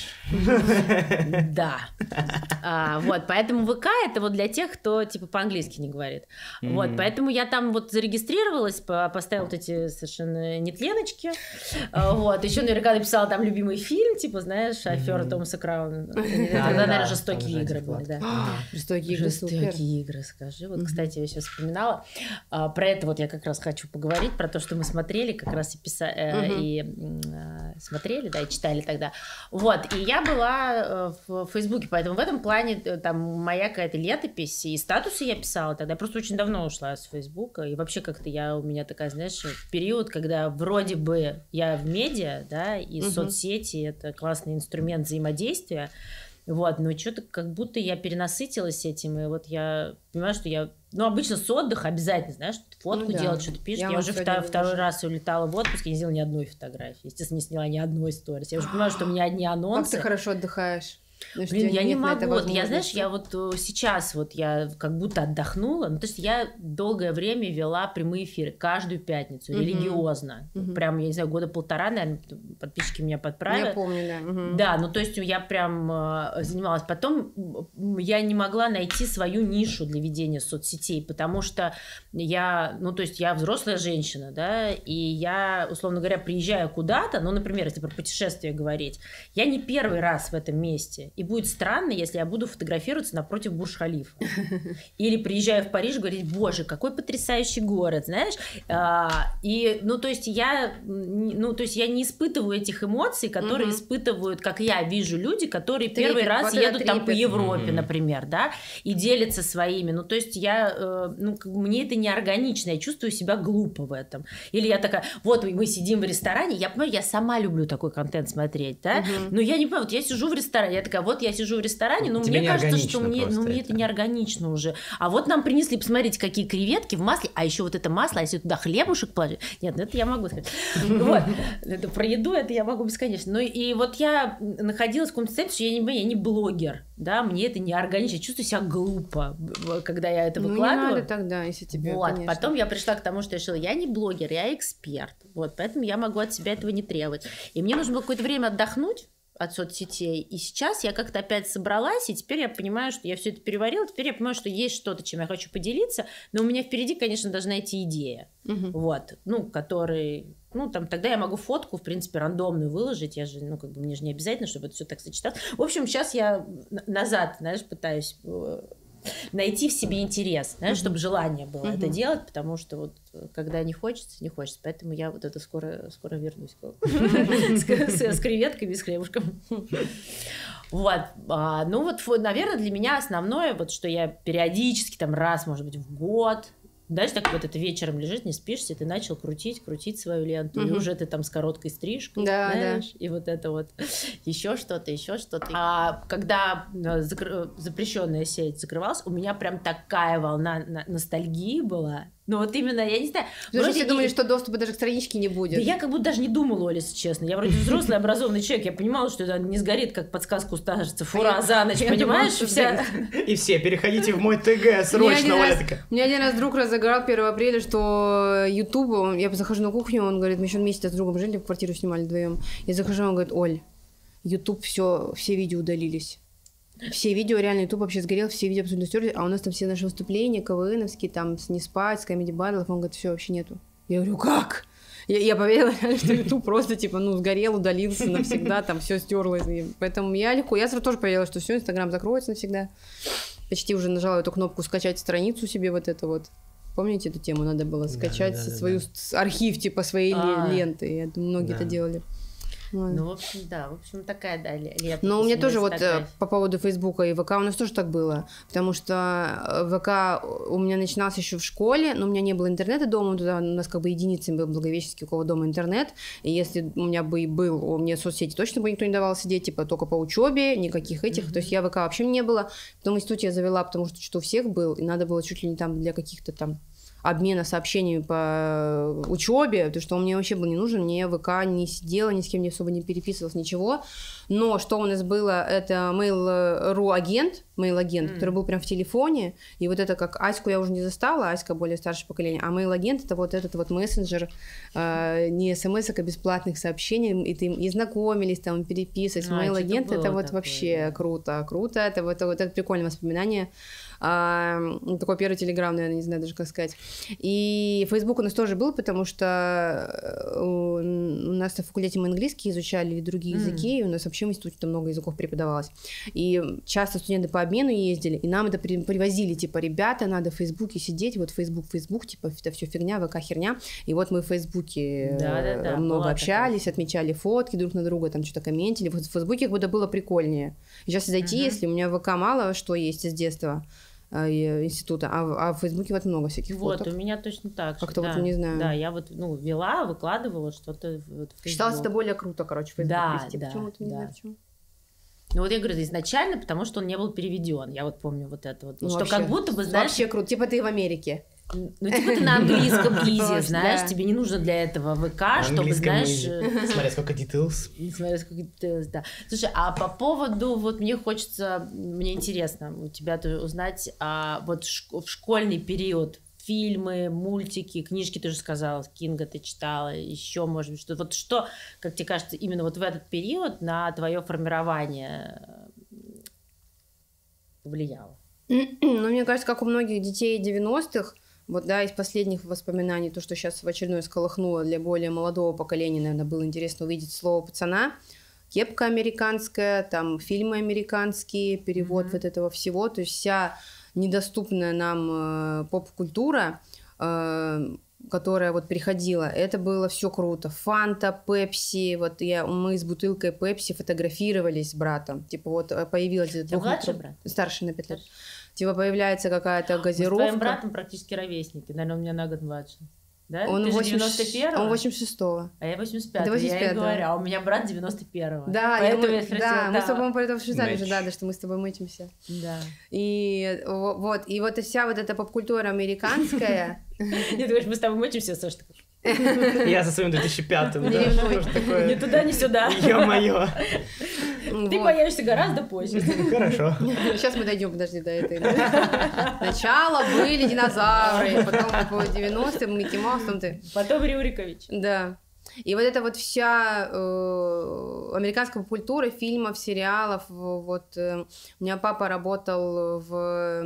Да. А, вот, поэтому ВК это вот для тех, кто типа по-английски не говорит. Вот, Мгм. поэтому я там вот зарегистрировалась, по- поставила вот эти совершенно нетленочки. А, Вот, еще наверняка написала там любимый фильм, типа, знаешь, «Афера Мгм. Томаса Крауна». Да, Тогда, да, наверное, там «Жестокие же игры» эти были, да. флаги. Жестокие игры, супер. Жестокие игры, скажи. Вот, Мгм. кстати, я сейчас вспоминала. А, про это вот я как раз хочу поговорить, про то, что мы смотрели, как раз и писали, Мгм. и м, э, смотрели, да, и читали тогда. Вот, и я была э, в Фейсбуке, поэтому в этом плане э, там моя какая-то летопись, и статусы я писала тогда. Я просто очень давно ушла с Фейсбука, и вообще как-то я у меня такая, знаешь, период, когда вроде бы я в медиа, да, и Мгм. соцсети — это классный инструмент взаимодействия. Вот, но что-то как будто я перенасытилась этим, и вот я понимаю, что я, ну, обычно с отдыха обязательно, знаешь, фотку Ну да. делать, что-то пишешь. Я Я, вот уже сегодня втор- второй выложила. раз улетала в отпуск, я не сделала ни одной фотографии. Естественно, не сняла ни одной сторис. Я уже понимаю, что у меня одни Как анонсы. ты хорошо отдыхаешь. Потому что Блин, у тебя я не нет на это могу. Вот я, знаешь, возможности. я вот э, сейчас вот я как будто отдохнула. Ну, то есть я долгое время вела прямые эфиры каждую пятницу, Мгм. религиозно. Мгм. Прям, я не знаю, года полтора, наверное, подписчики меня подправят. Я помню, да. Мгм. Да, ну то есть я прям э, занималась. Потом м, я не могла найти свою нишу для ведения соцсетей, потому что я, ну то есть я взрослая женщина, да, и я, условно говоря, приезжаю куда-то, ну, например, если про путешествие говорить, я не первый раз в этом месте, и будет странно, если я буду фотографироваться напротив Бурдж-Халифа. Или приезжаю в Париж, говорить: боже, какой потрясающий город, знаешь, А, и, ну, то есть я, м, ну, то есть я не испытываю этих эмоций, которые Мгм. испытывают, как я вижу, люди, которые Трепет, первый раз вот этот едут там по трепет. Европе, Мгм. например, да, и делятся своими, ну, то есть я, э, ну, как бы мне это неорганично, я чувствую себя глупо в этом. Или я такая: вот мы сидим в ресторане, я понимаю, я сама люблю такой контент смотреть, да, Мгм. но я не понимаю, вот я сижу в ресторане, я такая: вот я сижу в ресторане, но Тебе мне кажется, что неорганично мне, ну, просто мне это. это неорганично уже. А вот нам принесли, посмотрите, какие креветки в масле, а еще вот это масло, а если туда хлебушек положить. Нет, ну это я могу сказать. Вот. Это про еду, это я могу бесконечно. Ну и вот я находилась в каком-то состоянии, что я не, я не блогер, да, мне это неорганично, я чувствую себя глупо, когда я это Ну, не выкладываю. надо тогда, если тебе, Вот, конечно. потом я пришла к тому, что я решила, я не блогер, я эксперт. Вот, поэтому я могу от себя этого не требовать. И мне нужно было какое-то время отдохнуть от соцсетей. И сейчас я как-то опять собралась, и теперь я понимаю, что я все это переварила. Теперь я понимаю, что есть что-то, чем я хочу поделиться, но у меня впереди, конечно, должна идти идея. Мгм. Вот, ну, который, ну, там, тогда я могу фотку, в принципе, рандомную выложить, я же, ну, как бы, мне же не обязательно, чтобы это все так сочеталось. В общем, сейчас я н- назад, знаешь, пытаюсь э, найти в себе интерес, знаешь, Мгм. чтобы желание было Мгм. это делать, потому что вот э, когда не хочется, не хочется, поэтому я вот это скоро, скоро вернусь к- с с креветками, с хлебушком. Вот, а, ну вот, фо- наверное, для меня основное, вот что я периодически, там, раз, может быть, в год, знаешь, так вот это вечером лежит, не спишься, ты начал крутить, крутить свою ленту, и Мгм. уже ты там с короткой стрижкой, Да, знаешь, и вот это вот еще что-то, еще что-то. А когда э, закр- запрещенная сеть закрывалась, у меня прям такая волна на- ностальгии была. Ну вот именно, я не знаю. Потому что вроде все и- думали, что доступа даже к страничке не Да будет. я как будто даже не думала, Оля, если честно. Я вроде взрослый, образованный человек. Я понимала, что это не сгорит, как подсказку старшица фура я- за ночь, я понимаешь? думала, что Вся... И все, переходите в мой ТГ срочно, один Оля раз- такая. У меня один раз друг разыграл первого апреля, что YouTube, он- я захожу на кухню, он говорит, мы еще месяц с другом жили, квартиру снимали вдвоем. Я захожу, он говорит: Оль, YouTube, все, все видео удалились. Все видео, реально, YouTube вообще сгорел, все видео абсолютно стерли, а у нас там все наши выступления, КВНовские, там, с «Не спать», с Comedy Battle, он говорит, все, вообще нету. Я говорю: как? Я, я поверила, что YouTube просто, типа, ну, сгорел, удалился навсегда, там, все стерлось. И поэтому я легко, я сразу тоже поверила, что все, Инстаграм закроется навсегда. Почти уже нажала эту кнопку «Скачать страницу» себе, вот это вот. Помните эту тему? Надо было скачать да, да, свою да. с- архив, типа, своей А. ле- ленты. Я думаю, многие Да. это делали. Ну, в общем, да, в общем, такая, да, лето. Но у меня тоже вот по поводу Фейсбука и ВК у нас тоже так было, потому что ВК у меня начинался еще в школе, но у меня не было интернета дома, туда у нас как бы единицами был Благовещенский, у кого дома интернет, и если у меня бы и был, у меня соцсети точно бы никто не давал сидеть, типа только по учебе, никаких этих, mm-hmm. то есть я ВК вообще не было, потом в институте я завела, потому что что у всех был, и надо было чуть ли не там для каких-то там обмена сообщениями по учебе, потому что он мне вообще был не нужен, мне ВК не сидела, ни с кем не особо не переписывалась, ничего. Но что у нас было, это Mail.ru агент, Mail-агент, mm. который был прям в телефоне, и вот это как Аську я уже не застала, Аська более старшее поколение, а Mail-агент это вот этот вот мессенджер, э, не смс-ок, а бесплатных сообщений, и ты и знакомились, там, переписывались. А, Mail-агент это, это вот такое, вообще да. круто, круто, это вот, вот это прикольное воспоминание. А, такой первый телеграм, наверное, не знаю даже как сказать. И Facebook у нас тоже был, потому что у нас на факультете мы английский изучали и другие mm. языки, и у нас вообще в институте там много языков преподавалось. И часто студенты по обмену ездили, и нам это при, привозили, типа, ребята, надо в Фейсбуке сидеть, вот Фейсбук, Фейсбук, типа, это все фигня, ВК херня. И вот мы в Фейсбуке да, да, да, много общались, такая. Отмечали фотки друг на друга, там что-то комментили. В Фейсбуке как будто было прикольнее. Сейчас зайти, uh-huh. если у меня в ВК мало что есть из детства, института, а, а в Фейсбуке вот много всяких вот, фоток. Вот, у меня точно так же. Как-то да. вот, не знаю. Да, я вот, ну, вела, выкладывала что-то вот в Считалось это более круто, короче, в Фейсбуке да, вести. Да, почему-то, не да. знаю почему. Ну вот я говорю, изначально, потому что он не был переведен. Я вот помню вот это вот. Ну, что вообще, как будто бы, знаешь... Вообще круто. Типа ты в Америке. Ну, типа ты на английском изи, знаешь, тебе не нужно для этого ВК, чтобы, знаешь... Смотря сколько details. Смотря сколько details, да. Слушай, а по поводу, вот мне хочется, мне интересно у тебя тоже узнать, а вот в школьный период фильмы, мультики, книжки, ты же сказала, Кинга ты читала, еще, может быть, что вот что, как тебе кажется, именно вот в этот период на твое формирование повлияло? Ну, мне кажется, как у многих детей девяностых, вот, да, из последних воспоминаний, то, что сейчас в очередной сколыхнуло для более молодого поколения, наверное, было интересно увидеть «Слово пацана», «Кепка американская», там фильмы американские, перевод mm-hmm. вот этого всего, то есть вся недоступная нам э, поп-культура, э, которая вот приходила, это было все круто. Фанта, Пепси, вот я, мы с бутылкой Пепси фотографировались с братом, типа вот появилась... Ты младший брат? Старший на пять лет. Типа появляется какая-то газировка. Мы с твоим братом практически ровесники, наверное, он у меня на год младше. Да? Он Ты восемьдесят... же девяносто первого? Он восемьдесят шестого. А я восемьдесят пятого, я и говорю, а у меня брат девяносто первого. Да, поэтому я, я спросила, да, да, мы с тобой, по-моему, обсуждали уже, да, да, что мы с тобой мычимся. Да. И вот, и вот вся вот эта поп-культура американская... Не думаешь, мы с тобой мычимся, Саша? Я со своим две тысячи пятым, да? Ни туда, ни сюда. Ё-моё. Ты появишься гораздо позже. Хорошо. Сейчас мы дойдем, подожди, до этой. Сначала были динозавры, потом по девяностым Микки Маус, там ты. Потом Рюрикович. Да. И вот эта вот вся э, американская культура фильмов, сериалов, вот э, у меня папа работал в...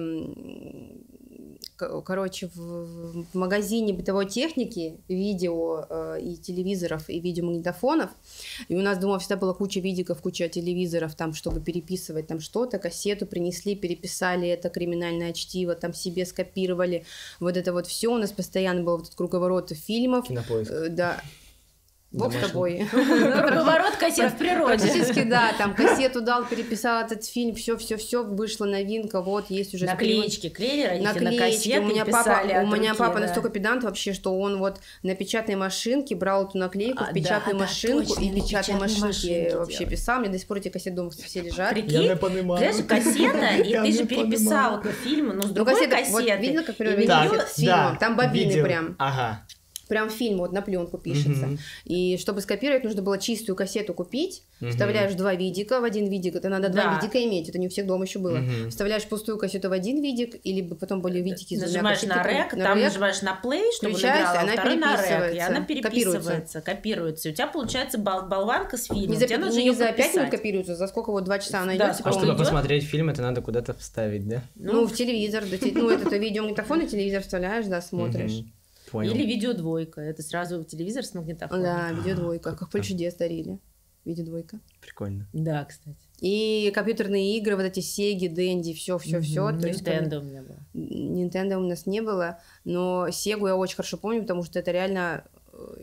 короче, в, в магазине бытовой техники, видео э, и телевизоров, и видеомагнитофонов. И у нас дома всегда была куча видиков, куча телевизоров, там, чтобы переписывать там что-то, кассету принесли, переписали это криминальное чтиво, там себе скопировали. Вот это вот все. У нас постоянно был вот этот круговорот фильмов. Кинопоиск. Э, да. Бог с тобой. Круговорот кассет в природе. Практически, да, там кассету дал, переписал этот фильм, все-все-все, вышла новинка, вот, есть уже... Наклеечки клеили родители на кассеты, у меня папа, у меня папа настолько педант вообще, что он вот на печатной машинке брал эту наклейку в печатную машинку и печатной машинке вообще писал. Мне до сих пор эти кассеты дома все лежат. Прикинь, я не понимаю. Знаешь, кассета, и ты же переписал фильм, но с другой кассеты. Вот видно, как примерно с фильмом, там бобины прям. Ага. Прям фильм вот на пленку пишется. Uh-huh. И чтобы скопировать, нужно было чистую кассету купить. Uh-huh. Вставляешь два видика в один видик. Это надо да. два видика иметь. Это не у всех дома еще было. Uh-huh. Вставляешь пустую кассету в один видик, или потом были видики из двумя нажимаешь на рек, на там рек, нажимаешь на плей, чтобы он играл, а второй на рек, и она переписывается, копируется. копируется. И у тебя получается бол- болванка с фильмом. Не за, тебе нужно не ее за пять минут подписать. копируется, за сколько вот два часа она да, идет. А чтобы идет? посмотреть фильм, это надо куда-то вставить, да? Ну, ну в телевизор. Ну, это видеомагнитофон, и телевизор вставляешь, да, смотришь. Uh-huh. Понял. Или видеодвойка. Это сразу телевизор с магнитофоном. Да, видеодвойка. Как поле чудес дарили. Видеодвойка. Прикольно. Да, кстати. И компьютерные игры, вот эти Сеги, Дэнди, все-все-все. Nintendo у меня было. Nintendo у нас не было, но Сегу я очень хорошо помню, потому что это реально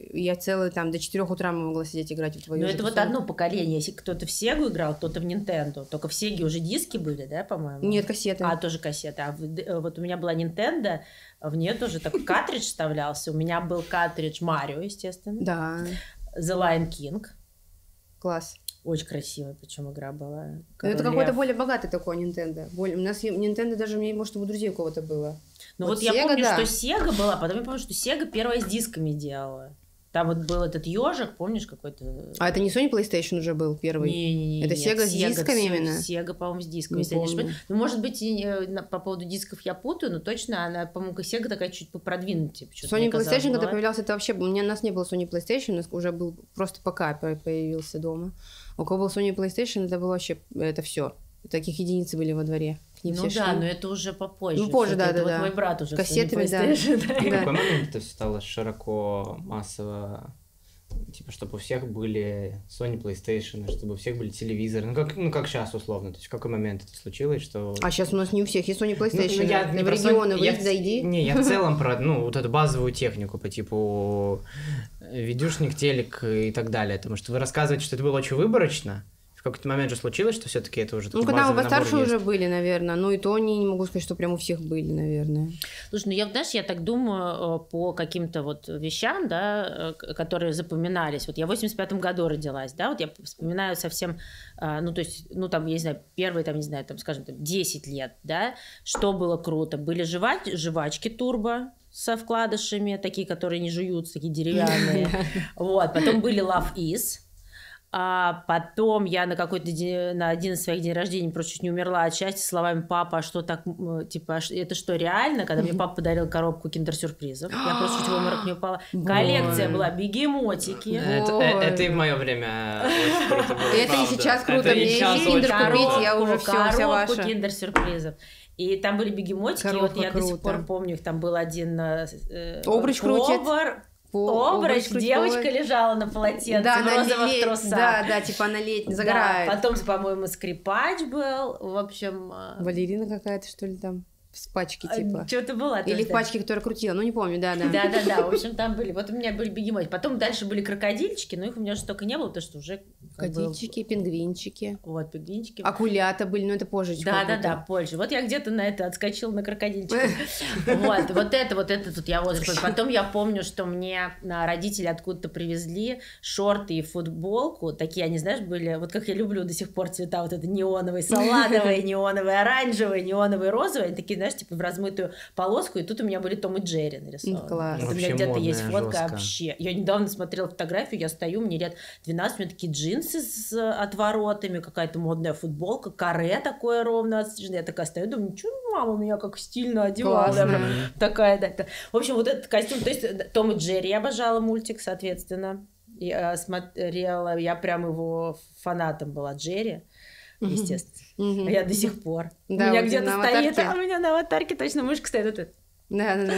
я целый там до четырёх утра могла сидеть играть в твою. Ну, это вот одно поколение. Если кто-то в Сегу играл, кто-то в Nintendo. Только в Сеге уже диски были, да, по-моему? Нет, кассеты. А, тоже кассеты. А в, вот у меня была Nintendo, в нее тоже такой картридж вставлялся. У меня был картридж Марио, естественно. Да. The Lion King. Класс. Очень красивая, причем игра была. Но это какой-то более богатый такой Nintendo. Более... У нас Nintendo даже, мне, может, у друзей у кого-то было. Ну вот, вот Sega, я помню, да. что Sega была, потом я помню, что Sega первая с дисками делала. Там вот был этот ежик, помнишь, какой-то... А это не Sony PlayStation уже был первый? Не-не-не. Это нет, Sega с дисками именно? Sega, по-моему, с дисками, Не если я не помню. ошибаюсь. Ну, может быть, и, э, по поводу дисков я путаю, но точно она, по-моему, Sega такая чуть попродвинутее. Sony PlayStation, когда появлялся, это вообще... У меня, у нас не было Sony PlayStation, у нас уже был просто ПК появился дома. У кого был Sony PlayStation, это было вообще... Это все. Таких единицы были во дворе. К ним Ну все да, шли. но это уже попозже. Ну, позже, да, это да, вот да. мой брат уже Кассетами, в Sony PlayStation, да. И в Да. какой момент это стало широко, массово, типа, чтобы у всех были Sony PlayStation, чтобы у всех были телевизоры, ну как, ну как сейчас условно, то есть в какой момент это случилось, что... А сейчас у нас не у всех есть Sony Ну, PlayStation. ну, я не в про регионы Sony, я выйди, в- зайди. Не, я в целом про, ну, вот эту базовую технику по типу видюшник, телек и так далее, потому что вы рассказываете, что это было очень выборочно. В какой-то момент же случилось, что все-таки это уже Ну, такой когда мы базовый набор постарше есть. уже были, наверное. Ну, и то не, не могу сказать, что прям у всех были, наверное. Слушай, ну я, знаешь, я так думаю э, по каким-то вот вещам, да, э, к- которые запоминались. Вот я в восемьдесят пятом году родилась, да, вот я вспоминаю совсем, э, ну, то есть, ну, там, я не знаю, первые, там, не знаю, там, скажем, там, десять лет, да, что было круто. Были жевач- жвачки турбо со вкладышами, такие, которые не жуются, такие деревянные. Вот, потом были Love Is. А потом я на какой-то день, на один из своих дней рождения просто чуть не умерла от счастья словами: папа, а что так, м, типа, а ш- это что, реально? Когда мне папа подарил коробку киндер-сюрпризов, я просто чуть в обморок не упала. Коллекция Ой. была бегемотики. Это, Ой. э- это и в мое время очень круто было. Это и правда. сейчас круто. Это и Мне сейчас еще киндер очень купить, круто. я уже всё, вся коробку ваша. киндер-сюрпризов. И там были бегемотики, и вот Коробка я до сих круто. пор помню, их там был один э, э, Обруч крутит. повар, По- обруч, крутит. девочка лежала на полотенце Да, в на розовых ле- трусах. Да, да, типа она летняя, загорает. Да, потом, по-моему, скрипач был, в общем... э, Балерина какая-то, что ли, там, с пачки, типа. Что-то было. Или тоже, в да. пачке, которая крутила, ну не помню, да, да. Да-да-да, в общем, там были. Вот у меня были бегемотики. Потом дальше были крокодильчики, но их у меня уже столько не было, потому что уже... как бы, Крокодильчики, пингвинчики. Вот, пингвинчики. Акулята были, но это позже. чуть Да-да-да, как будто. позже. Вот я где-то на это отскочила, на крокодильчика. Вот, вот это, вот это тут я возраст. Потом я помню, что мне а, родители откуда-то привезли шорты и футболку. Такие, они, знаешь, были, вот как я люблю до сих пор цвета, вот это неоновый, салатовый, неоновый, оранжевый, неоновый, розовый. Они такие, знаешь, типа в размытую полоску, и тут у меня были Том и Джерри нарисованы. Ну, класс. У меня Вообще где-то есть модная, фотка жестко. вообще. Я недавно смотрела фотографию, я стою, мне лет двенадцать, у меня такие джинсы с э, отворотами, какая-то модная футболка, каре такое ровно отстриженное. Я такая стою, думаю, ничего, мама меня как стильно одевала. Классно. Прям такая, да. да. В общем, вот этот костюм, то есть э, Том и Джерри, я обожала мультик, соответственно. Я смотрела, я прям его фанатом была, Джерри, естественно. Мгм. Я до сих пор. Да, у меня вот где-то на стоит, аватарке. а у меня на аватарке точно мышка стоит. Вот эта. Да, да, да.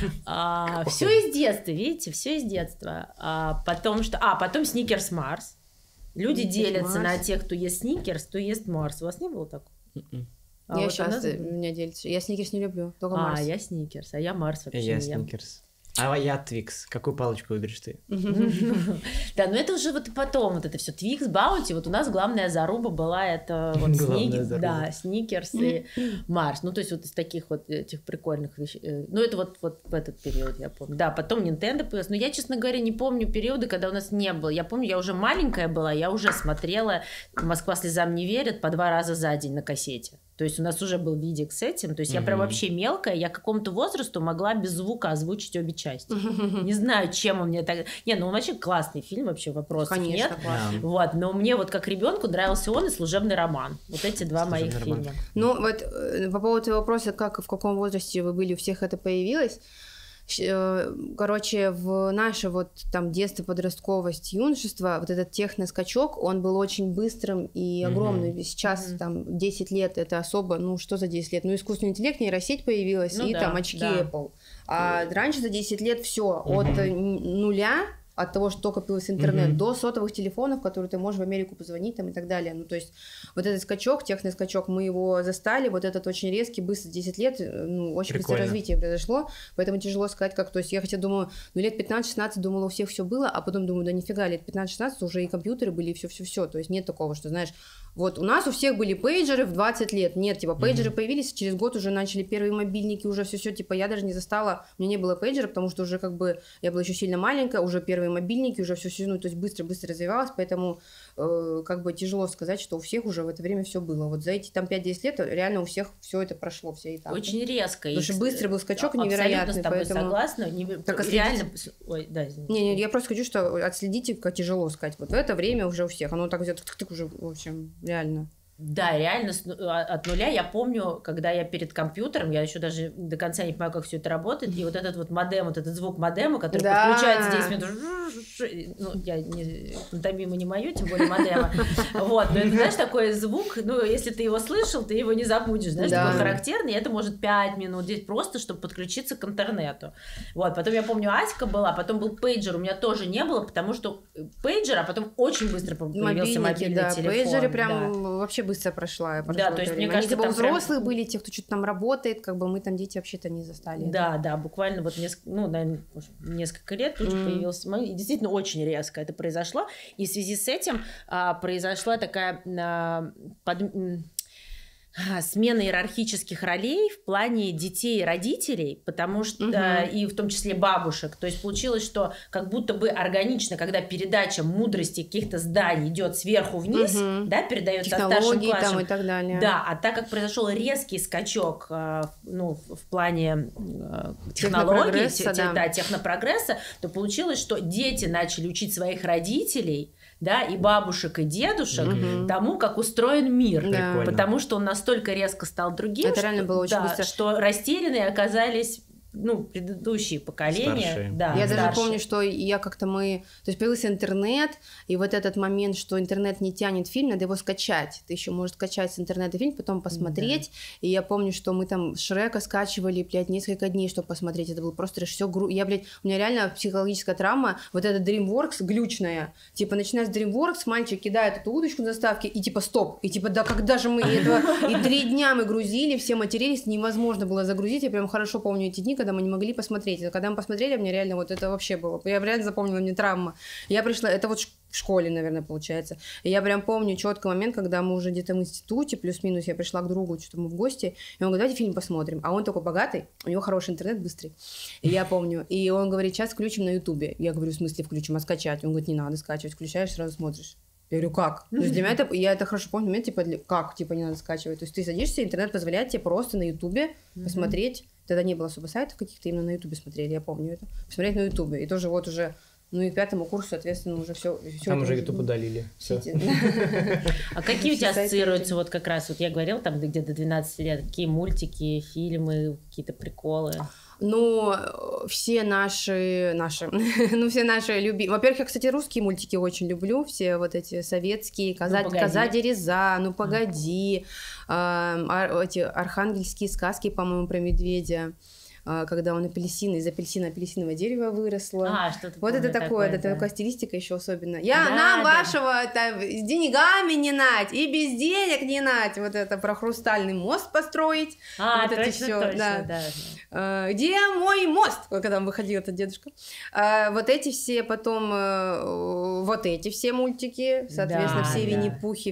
А, все из детства, видите, все из детства. А потом что? А, потом Сникерс Марс. Люди Snickers делятся Mars. на тех, кто ест Сникерс, кто ест Марс. У вас не было такого? М-м. А Я вот у сейчас нас было. меня делится. Я сникерс не люблю, только А, Марс. я Сникерс, а я Марс вообще Я не ем. Сникерс. А я Твикс. Какую палочку выберешь ты? Да, но это уже вот и потом, вот это все Твикс, Баунти, вот у нас главная заруба была это вот Главная Сникерс, заруба. да, Сникерс и Марс, ну то есть вот из таких вот этих прикольных вещей, э, ну это вот, вот в этот период я помню, да, потом Nintendo появилась, но я, честно говоря, не помню периоды, когда у нас не было, я помню, я уже маленькая была, я уже смотрела «Москва слезам не верит» по два раза за день на кассете. То есть у нас уже был видик с этим. То есть я прям Мгм. вообще мелкая. Я к какому-то возрасту могла без звука озвучить обе части. Не знаю, чем он мне так... Не, ну он вообще классный фильм, вообще вопросов Конечно, нет. классно. Вот, но мне вот как ребенку нравился он и «Служебный роман». Вот эти два моих «Служебный роман». фильма. Ну, вот э, по поводу вопроса, как, в каком возрасте вы были, у всех это появилось. Щ- э, Короче, в наше вот там детство, подростковость, юношество, вот этот техноскачок, он был очень быстрым и Мгм. огромным. Сейчас Мгм. там десять лет, это особо, ну что за десять лет? Ну, искусственный интеллект, нейросеть появилась, Ну и да, там очки да. Apple. А раньше за десять лет все от Мгм. э, н- нуля от того, что только появился интернет, Мгм. до сотовых телефонов, которые ты можешь в Америку позвонить там и так далее. Ну, то есть вот этот скачок, техноскачок, мы его застали, вот этот очень резкий, быстро, десять лет, ну, очень Прикольно. быстрое развитие произошло, поэтому тяжело сказать, как, то есть я хотя думаю, ну, лет пятнадцать-шестнадцать думала, у всех все было, а потом думаю, да нифига, лет пятнадцать-шестнадцать уже и компьютеры были, и все-все-все, то есть нет такого, что, знаешь, вот у нас у всех были пейджеры в двадцать лет, нет, типа, пейджеры mm-hmm. появились, через год уже начали первые мобильники, уже все-все, типа, я даже не застала, у меня не было пейджера, потому что уже как бы, я была еще сильно маленькая, уже первые мобильники, уже все-все, ну, то есть быстро-быстро развивалось, поэтому э, как бы тяжело сказать, что у всех уже в это время все было, вот за эти там пять-десять лет реально у всех все это прошло, все этапы. Очень резко. Потому что быстрый был скачок невероятный. Абсолютно с тобой поэтому... согласна. Не... Так, реально... Ой, да, извините. Не, не, я просто хочу, что отследите, как тяжело сказать, вот в это время уже у всех, оно так где-то уже, в общем, реально. Да, реально от нуля. Я помню, когда я перед компьютером, я еще даже до конца не понимаю, как все это работает, и вот этот вот модем, вот этот звук модема, который да. подключается десять минут, ну, я не, пантомима не мою, тем более модема, вот, но это, знаешь, такой звук, ну, если ты его слышал, ты его не забудешь, знаешь, да. такой характерный, и это может пять минут, здесь просто, чтобы подключиться к интернету, вот, потом я помню, Аська была, потом был пейджер, у меня тоже не было, потому что пейджер, а потом очень быстро появился мобильный да, телефон. Пейджеры прям да. вообще быстро прошла. Да, то есть, мне кажется, они, типа, взрослые прям... были, те, кто что-то там работает, как бы мы там дети вообще-то не застали. Да, да, буквально вот несколько, ну, наверное, несколько лет тут же mm. появился, и действительно очень резко это произошло, и в связи с этим а, произошла такая а, под... смена иерархических ролей в плане детей и родителей, потому что uh-huh. и в том числе бабушек. То есть получилось, что как будто бы органично, когда передача мудрости каких-то зданий идет сверху вниз, uh-huh. да, передается старшим классам. Там и так далее. Да, а так как произошел резкий скачок, ну, в плане технологий, технопрогресса, те, да. Да, технопрогресса, то получилось, что дети начали учить своих родителей, да, и бабушек, и дедушек mm-hmm. тому, как устроен мир. Да. Потому что он настолько резко стал другим, это реально было очень да, быстро. Что растерянные оказались, ну, предыдущие поколения. Да, я старшие. даже помню, что я как-то мы... То есть появился интернет, и вот этот момент, что интернет не тянет фильм, надо его скачать. Ты еще можешь скачать с интернета фильм, потом посмотреть. Да. И я помню, что мы там Шрека скачивали, блядь, несколько дней, чтобы посмотреть. Это было просто все... Гру... Я, блядь, у меня реально психологическая травма. Вот эта DreamWorks глючная. Типа, начиная с DreamWorks, мальчик кидает эту удочку на заставке, и типа, стоп. И типа, да когда же мы этого... И три дня мы грузили, все матерились, невозможно было загрузить. Я прям хорошо помню эти дни, когда мы не могли посмотреть. И когда мы посмотрели, мне реально вот это вообще было. Я реально запомнила, мне травма. Я пришла, это вот в школе, наверное, получается. И я прям помню четкий момент, когда мы уже где-то в институте, плюс-минус, я пришла к другу, что-то мы в гости, и он говорит, давайте фильм посмотрим. А он такой богатый, у него хороший интернет, быстрый. И я помню. И он говорит, сейчас включим на ютубе. Я говорю, в смысле включим, а скачать? Он говорит, не надо скачивать, включаешь, сразу смотришь. Я говорю, как? То есть для меня это, я это хорошо помню, момент, типа, как, типа, не надо скачивать. То есть ты садишься, интернет позволяет тебе просто на ютубе mm-hmm. посмотреть. Тогда не было особо сайтов каких-то, именно на ютубе смотрели, я помню это. Посмотреть на ютубе. И тоже вот уже, ну и к пятому курсу, соответственно, уже все. Там уже ютуб удалили. А какие у тебя ассоциируются, вот как раз, вот я говорила, там где-то двенадцать лет, какие мультики, фильмы, какие-то приколы? Ну, все наши, наши, ну, все наши любимые. Во-первых, я, кстати, русские мультики очень люблю, все вот эти советские, Коза, ну, Коза Дереза, Ну, погоди, а, эти архангельские сказки, по-моему, про медведя, когда он апельсин, из апельсина апельсиновое дерево выросло. А, что-то вот это такое, это да. такая стилистика еще особенно. Я да, нам да. вашего там, с деньгами не нать, и без денег не нать. Вот это про хрустальный мост построить. А, вот точно, это всё, точно, да. да. А, где мой мост? Когда там выходил этот дедушка. А, вот эти все потом, вот эти все мультики, соответственно, да, все да. Винни-Пухи,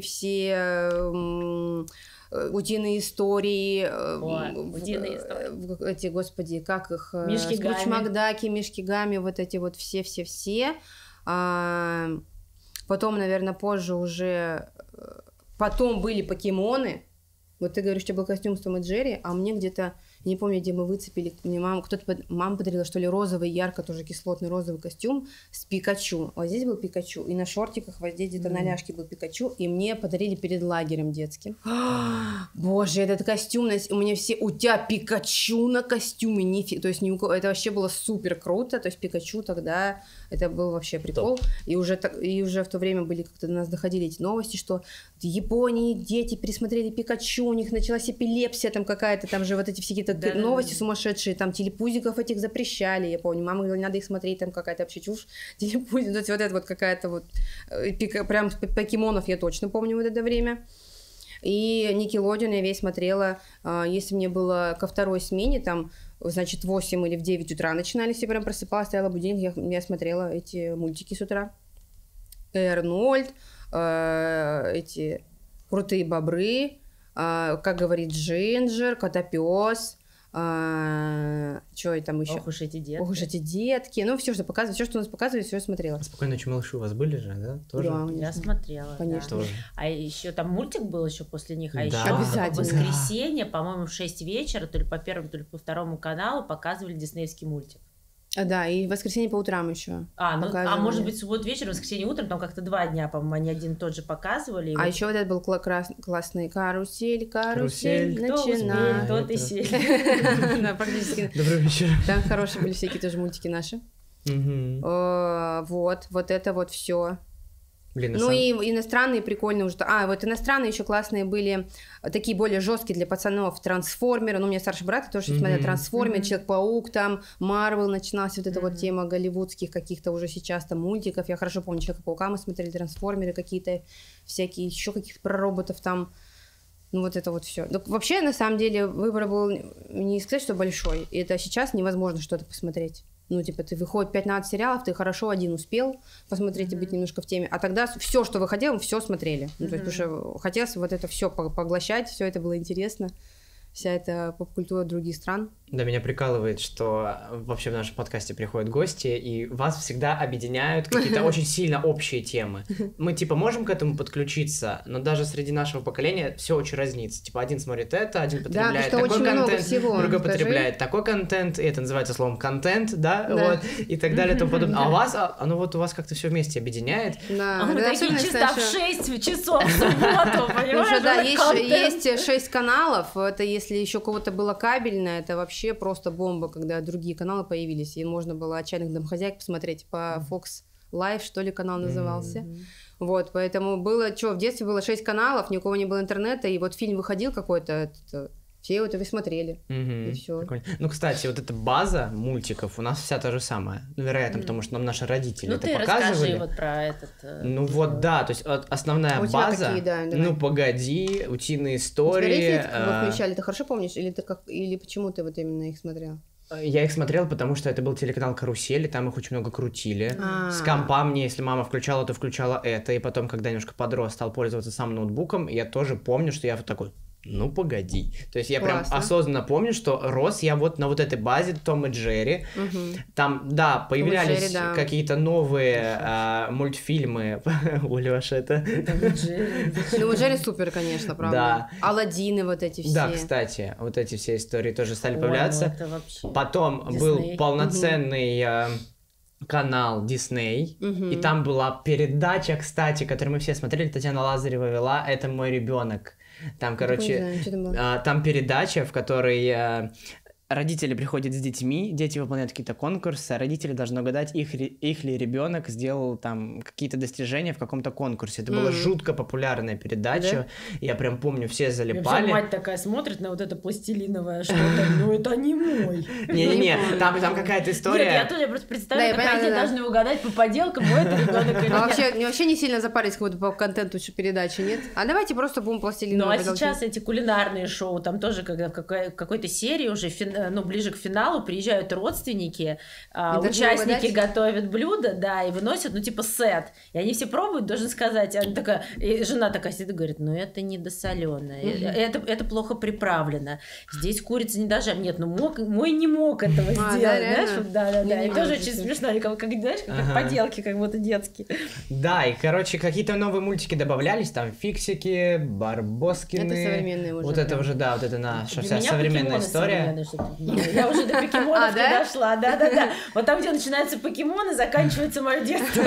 все... Утиные истории, О, утиные истории. Эти, господи, как их, Мишки Скруч Макдаки, Мишки Гамми, вот эти вот все-все-все. А, потом, наверное, позже уже, потом были покемоны. Вот ты говоришь, у тебя был костюм с Том и Джерри, а мне где-то, не помню, где мы выцепили, мне мама, кто-то, мама подарила, что ли, розовый, ярко тоже кислотный розовый костюм с Пикачу. Вот здесь был Пикачу, и на шортиках вот здесь где-то mm. на ляжке был Пикачу, и мне подарили перед лагерем детским. Боже, этот костюм, у меня все, у тебя Пикачу на костюме, нифиг, то есть ни у кого, это вообще было супер круто, то есть Пикачу тогда, это был вообще прикол, и уже, и уже в то время были, как-то до нас доходили эти новости, что в Японии дети пересмотрели Пикачу, у них началась эпилепсия там какая-то, там же вот эти все какие-то как Да, да, новости да. сумасшедшие, там телепузиков этих запрещали, я помню, мама говорила, не надо их смотреть, там какая-то вообще чушь, телепузик, то есть вот это вот какая-то вот, э, пика- прям покемонов я точно помню вот это время. И Никелодеон я весь смотрела, э, если мне было ко второй смене, там, значит, в восемь или в девять утра начинались, я прям просыпалась, стояла будильник, я, я смотрела эти мультики с утра. Эрнольд, э, эти крутые бобры, э, как говорит Джинджер, Котопес, э, что там еще? Ох уж эти детки. Ох уж эти детки. Ну, все, что показывают, все, что у нас показывали, все смотрела. Спокойной ночи, малыши, у вас были же, да? Тоже? Да, Я конечно. смотрела. Конечно. Да. Тоже. А еще там мультик был еще после них, а еще Да. Обязательно. в воскресенье, по-моему, в шесть вечера, то ли по первому, то ли по второму каналу показывали диснеевский мультик. А, да, и в воскресенье по утрам еще. А, ну, а показывали. может быть, в субботу вечером, в воскресенье утром, там как-то два дня, по-моему, они один и тот же показывали. и А вот еще вот этот был кла- крас- классный карусель, карусель, Карусель. кто успеет, начинай. тот и Это- сел. Да, практически. Добрый вечер. Там хорошие были всякие тоже мультики наши. Мгм. Э, Вот, вот это вот все. Блин, на Ну самом- и иностранные прикольные уже. А, вот иностранные еще классные были, э, такие более жесткие для пацанов. Трансформеры. Ну, у меня старший брат тоже Мгм. смотрел Трансформер, Мгм. Человек-паук, там, Марвел начиналась вот эта вот Мгм. тема голливудских каких-то уже сейчас там мультиков. Я хорошо помню Человека-паука, мы смотрели Трансформеры какие-то, всякие, еще каких-то про роботов там. Ну, вот это вот все. Вообще, на самом деле, выбор был не сказать, что большой. И это сейчас невозможно что-то посмотреть. Ну, типа, ты выходит пятнадцать сериалов, ты хорошо один успел посмотреть и быть немножко в теме. А тогда все, что выходило, все смотрели. Ну, то есть, потому что хотелось вот это все поглощать, все это было интересно. Вся эта поп-культура других стран. Да, меня прикалывает, что вообще в нашем подкасте приходят гости, и вас всегда объединяют какие-то очень сильно общие темы. Мы, типа, можем к этому подключиться, но даже среди нашего поколения все очень разнится. Типа, один смотрит это, один потому потребляет что такой очень много контент, всего, другой скажи. потребляет такой контент, и это называется словом контент, да, Да. вот, и так далее, и тому подобное. А у вас, а, оно вот у вас как-то все вместе объединяет. Да, А мы это такие особенность чисто в наша. шесть часов в субботу, Потому понимаешь? что, да, Вот есть, контент. есть шесть каналов, это если еще у кого-то было кабельное, это вообще просто бомба, когда другие каналы появились, и можно было «Отчаянных домохозяек» посмотреть по Fox Live, что ли, канал назывался. Мгм. Вот, поэтому было, что, в детстве было шесть каналов, ни у кого не было интернета, и вот фильм выходил какой-то, это, все это вы смотрели. Мгм. И всё. Прикольно. Ну, кстати, вот эта база мультиков у нас вся та же самая. Ну, вероятно, потому что нам наши родители Ну это ты показывали. расскажи вот про этот... э, Ну вот да, то есть от- основная А у тебя база. какие, да, давай. Ну погоди, утиные У тебя есть истории. эти, как а, вы включали, ты хорошо помнишь, или ты как, или почему ты вот именно их смотрел? Я их смотрел, потому что это был телеканал «Карусель», и там их очень много крутили. А. С компа мне, если мама включала, то включала это. И потом, когда немножко подрос, стал пользоваться сам ноутбуком, я тоже помню, что я вот такой, ну погоди. То есть я прям Классно. осознанно помню, что рос я вот на вот этой базе Том и Джерри. Мгм. Там, да, появлялись Джерри, да. какие-то новые а, мультфильмы. У Лёши это... Ну, вот Джерри супер, конечно, правда. Да. Аладдины вот эти все. Да, кстати, вот эти все истории тоже стали Ой, появляться. ну это вообще... Потом Дисней. был полноценный э, канал Дисней, Мгм. и там была передача, кстати, которую мы все смотрели, Татьяна Лазарева вела, «Это мой ребенок». Там, Такое не короче, знаю, что там было. а, там передача, в которой э, родители приходят с детьми, дети выполняют какие-то конкурсы, а родители должны угадать, их, ре- их ли ребенок сделал там какие-то достижения в каком-то конкурсе. Это была Мгм. жутко популярная передача. Я прям помню, все залипали. Вообще мать такая смотрит на вот это пластилиновое что-то, ну это не мой. Не-не-не, Не помню. там, там какая-то история. Нет, я тоже просто Да, представляю, я как поняла, родители да. должны угадать по поделкам, мой это ребенок или А нет. вообще, не- вообще не сильно запарились какой-то по контенту еще передачи, нет? А давайте просто будем пластилин. Ну а сейчас эти кулинарные шоу, там тоже, когда в какой- в какой-то серии уже, фин- ну, ближе к финалу, приезжают родственники, а, И должны участники угадать? готовят блюда, да, и выносят, ну, типа, сет. И они все пробуют, должен сказать, она такая, и жена такая сидит и говорит, ну, это недосоленое, Мгм. это, это плохо приправлено, здесь курица не даже, нет, ну, мог, мой не мог этого А, сделать, да, знаешь, реально? вот, да, да, Я да, не и тоже знаю, очень честно. смешно, они как, как, знаешь, как Ага. поделки, как будто детские. Да, и, короче, какие-то новые мультики добавлялись, там фиксики, барбоскины. Это современные уже, Вот это прям. уже, да, вот это наша Для вся меня современная покемоны история. современные, что-то. Я уже до покемонов А, да? дошла, да-да-да. Вот там, где начинаются покемоны, заканчивается мое детство.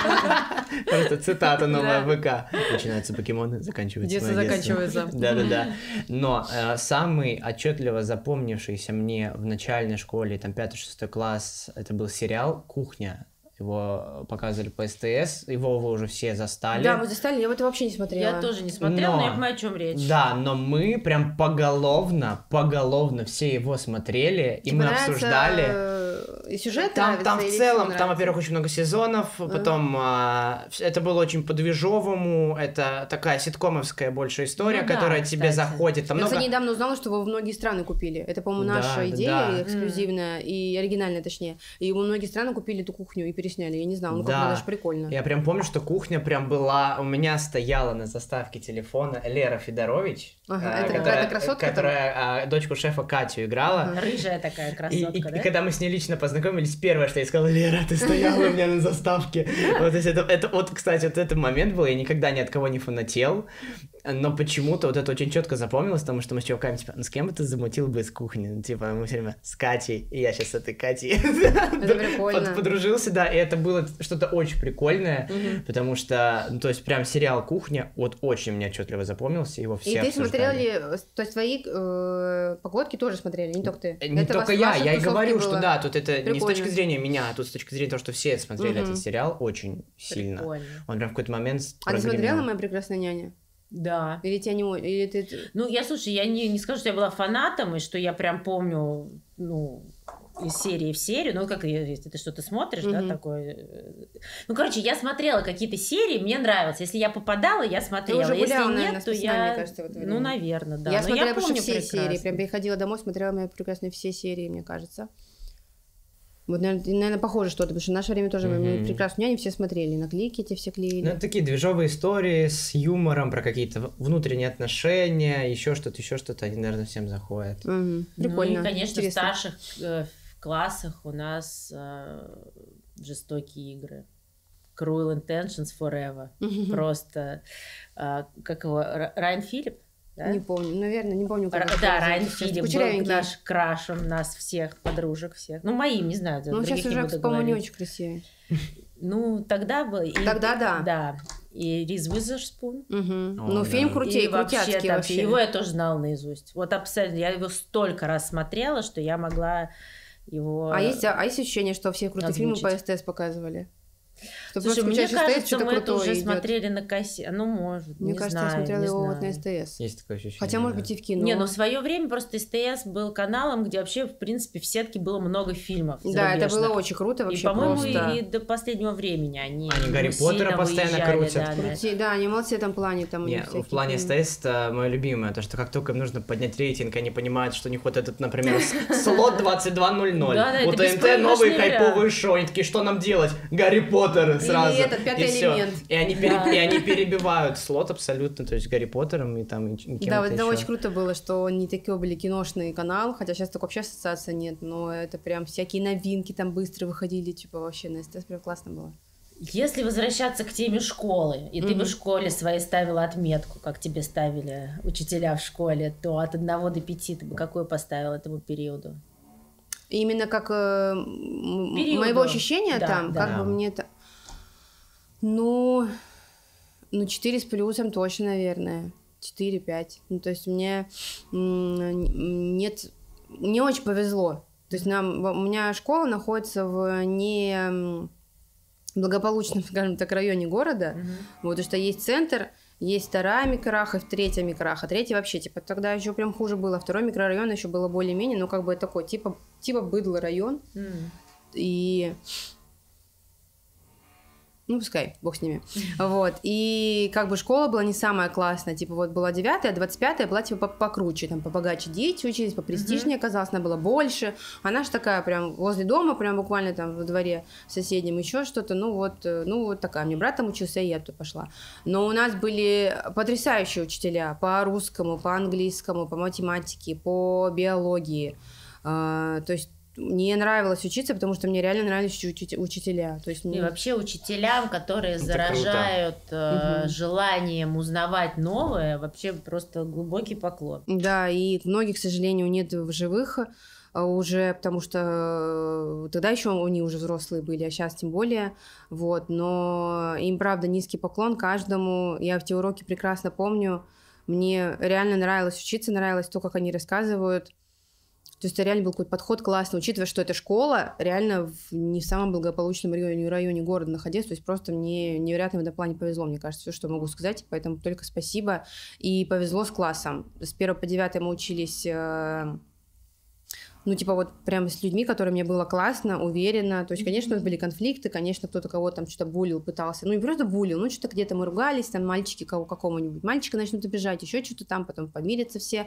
Просто цитата новая Да. в ВК. Начинаются покемоны, заканчивается Детство моё заканчивается. Да-да-да. Но э, самый отчетливо запомнившийся мне в начальной школе, там пятый-шестой класс, это был сериал «Кухня». его показывали по СТС, его вы уже все застали. Да, мы застали, я это вообще не смотрела. Я тоже не смотрела, но, Но- я понимаю, о чем речь. Да, но мы прям поголовно, поголовно все его смотрели, и Тебе мы нравится, обсуждали. э, И сюжет Там, нравится, там в или целом, фильм там, нравится? во-первых, очень много сезонов, потом а, вс- это было очень по-движовому, это такая ситкомовская больше история, Ну да, которая тебе кстати. заходит. Там Я, много... кстати, недавно узнала, что его в многие страны купили. Это, по-моему, Да, наша да, идея да. эксклюзивная и оригинальная, точнее. И его многие страны купили эту кухню и пересняли. Я не знаю, ну Да. как-то даже прикольно. Я прям помню, что кухня прям была, у меня стояла на заставке телефона Лера Федорович, Ага, э, это которая, какая-то красотка там? которая а, дочку шефа Катю играла. Рыжая такая И, красотка, и- да? и когда мы с ней лично познакомились, первое, что я сказала: Лера, ты стояла у меня на заставке. Вот, то есть это, это, вот, кстати, вот этот момент был, я никогда ни от кого не фанател, но почему-то вот это очень четко запомнилось, потому что мы с чуваками, типа, ну с кем бы ты замутил бы из кухни? Ну, типа, мы все время с Катей, и я сейчас с этой Катей Это прикольно. под- подружился, да, и это было что-то очень прикольное, потому что, ну, то есть прям сериал «Кухня» вот очень мне отчетливо запомнился, его все И ты обсуждали. смотрели, то есть твои э, погодки тоже смотрели, не только ты. Не Это только вас- я, вашей я и тусовки говорю, было. что да, тут это не с Прикольно. точки зрения меня, а тут с точки зрения того, что все смотрели Мгм. этот сериал очень сильно. Прикольно. Он прям в какой-то момент А ты прогремел. смотрела «Моя прекрасная няня»? Да. Или тебя не... о- Или ты... Ну, я, слушай, я не, не скажу, что я была фанатом, и что я прям помню, ну, из серии в серию, ну, как я- если ты что-то смотришь, да, Мгм. такое. э, Ну, короче, я смотрела какие-то серии, мне нравилось. Если я попадала, я смотрела. уже Если гуляла, нет, наверное, с то пацанами, я... мне кажется, в это ну, время. наверное, да. я Но смотрела я почти помню все прекрасно. серии. Прям приходила домой, смотрела «Моя прекрасная» все серии, мне кажется. Вот, наверное, похоже что-то, потому что в наше время тоже Мгм. «Мою прекрасную няню» все смотрели, наклейки эти все клеили. Ну, это такие движовые истории с юмором про какие-то внутренние отношения, еще что-то, еще что-то, они, наверное, всем заходят. Мгм. Прикольно. Ну и, конечно, интересно. в старших э, в классах у нас э, жестокие игры. Cruel Intentions Forever. Просто, э, как его, Р- Райан Филипп? Да? Не помню, наверное, не помню, как Р- это да, называется. Райан Сейчас Филипп был кучерявенький. наш краш, он нас всех, подружек всех. Ну, моим, не знаю, Ну, других сейчас не уже, буду по-моему, не говорить. очень красивый. Ну, тогда был. и- Тогда да. Да. И Риз Уизерспун. Мгм. О, Ну, да. фильм крутей, И вообще, крутяцкий там, вообще. его я тоже знала наизусть. Вот абсолютно. Я его столько раз смотрела, что я могла его... А есть, а есть ощущение, что все крутые фильмы по озвучить. СТС показывали? Что Слушай, просто мне включаешь СТС, кажется, что-то мы это крутое уже идёт. смотрели на кассе. Ну, может, Мне не кажется, знаю, я смотрела не его знаю. вот на СТС. Есть такое ощущение. Хотя, может да. быть, и в кино. Не, ну в свое время просто СТС был каналом, где вообще, в принципе, в сетке было много фильмов. Да, это было зарубежных. очень круто И, вообще по-моему, просто. и до последнего времени они, Они Гарри ну, Поттера сильно постоянно выезжали, крутят. да, да. Крути- Да, они молодцы в этом плане. Там у Не, них всякие в плане фильмы. СТС это мое любимое, то что как только им нужно поднять рейтинг, они понимают, что у них вот этот, например, с- слот двадцать два ноль ноль. Да, да, У это ТНТ беспроигрышный новые вариант. хайповые шоу, они такие, что нам делать? Гарри Поттер сразу. этот, «Пятый и всё. элемент». И они, пере- Да. и они перебивают слот абсолютно, то есть Гарри Поттером и там и ч- и кем-то Да, вот это ещё. очень круто было, что не такие были киношный канал, хотя сейчас так вообще ассоциации нет, но это прям всякие новинки там быстро выходили, типа вообще на СТС прям классно было. Если возвращаться к теме школы, и ты бы Мгм. в школе своей ставила отметку, как тебе ставили учителя в школе, то от одного до пяти ты бы какую поставила этому периоду? И именно как э, м- Периоду. моего ощущения Да, там, да. как бы мне это... Ну, ну, четыре с плюсом точно, наверное. четыре-пять. Ну, то есть мне м, н- нет... Мне очень повезло. То есть нам, у меня школа находится в не м, благополучном, скажем так, районе города. Вот, потому что есть центр, есть вторая микрораха, третья микрораха. Третья вообще, типа, тогда еще прям хуже было. Второй микрорайон еще было более-менее, ну, как бы такой, типа, типа быдло район. М. И... Ну, пускай, бог с ними. Вот. И как бы школа была не самая классная. Типа вот была девятая, двадцать пятая была типа по- покруче. Там побогаче дети учились, попрестижнее оказалось, она была больше. Она же такая прям возле дома, прям буквально там во дворе соседнем еще что-то. Ну вот, э, ну вот такая. Мне брат там учился, и я туда пошла. Но у нас были потрясающие учителя по русскому, по английскому, по математике, по биологии. А, то есть мне нравилось учиться, потому что мне реально нравились учи- учителя. То есть И мне... вообще учителям, которые Это заражают э, Мгм. желанием узнавать новое, вообще просто глубокий поклон. Да, и многих, к сожалению, нет в живых а, уже, потому что э, тогда еще они уже взрослые были, а сейчас тем более. Вот, но им, правда, низкий поклон каждому. Я в те уроки прекрасно помню. Мне реально нравилось учиться, нравилось то, как они рассказывают. То есть это реально был какой-то подход классный, учитывая, что эта школа реально в не в самом благополучном районе, районе города находилась. То есть просто мне невероятно в этом плане повезло, мне кажется, все, что могу сказать. Поэтому только спасибо. И повезло с классом. С первого по девятое мы учились... Ну, типа, вот прям с людьми, которым мне было классно, уверенно. То есть, конечно, у нас были конфликты, конечно, кто-то кого-то там что-то булил, пытался. Ну, не просто булил, ну, что-то где-то мы ругались, там мальчики кого какому-нибудь мальчика начнут обижать, еще что-то там, потом помирятся все.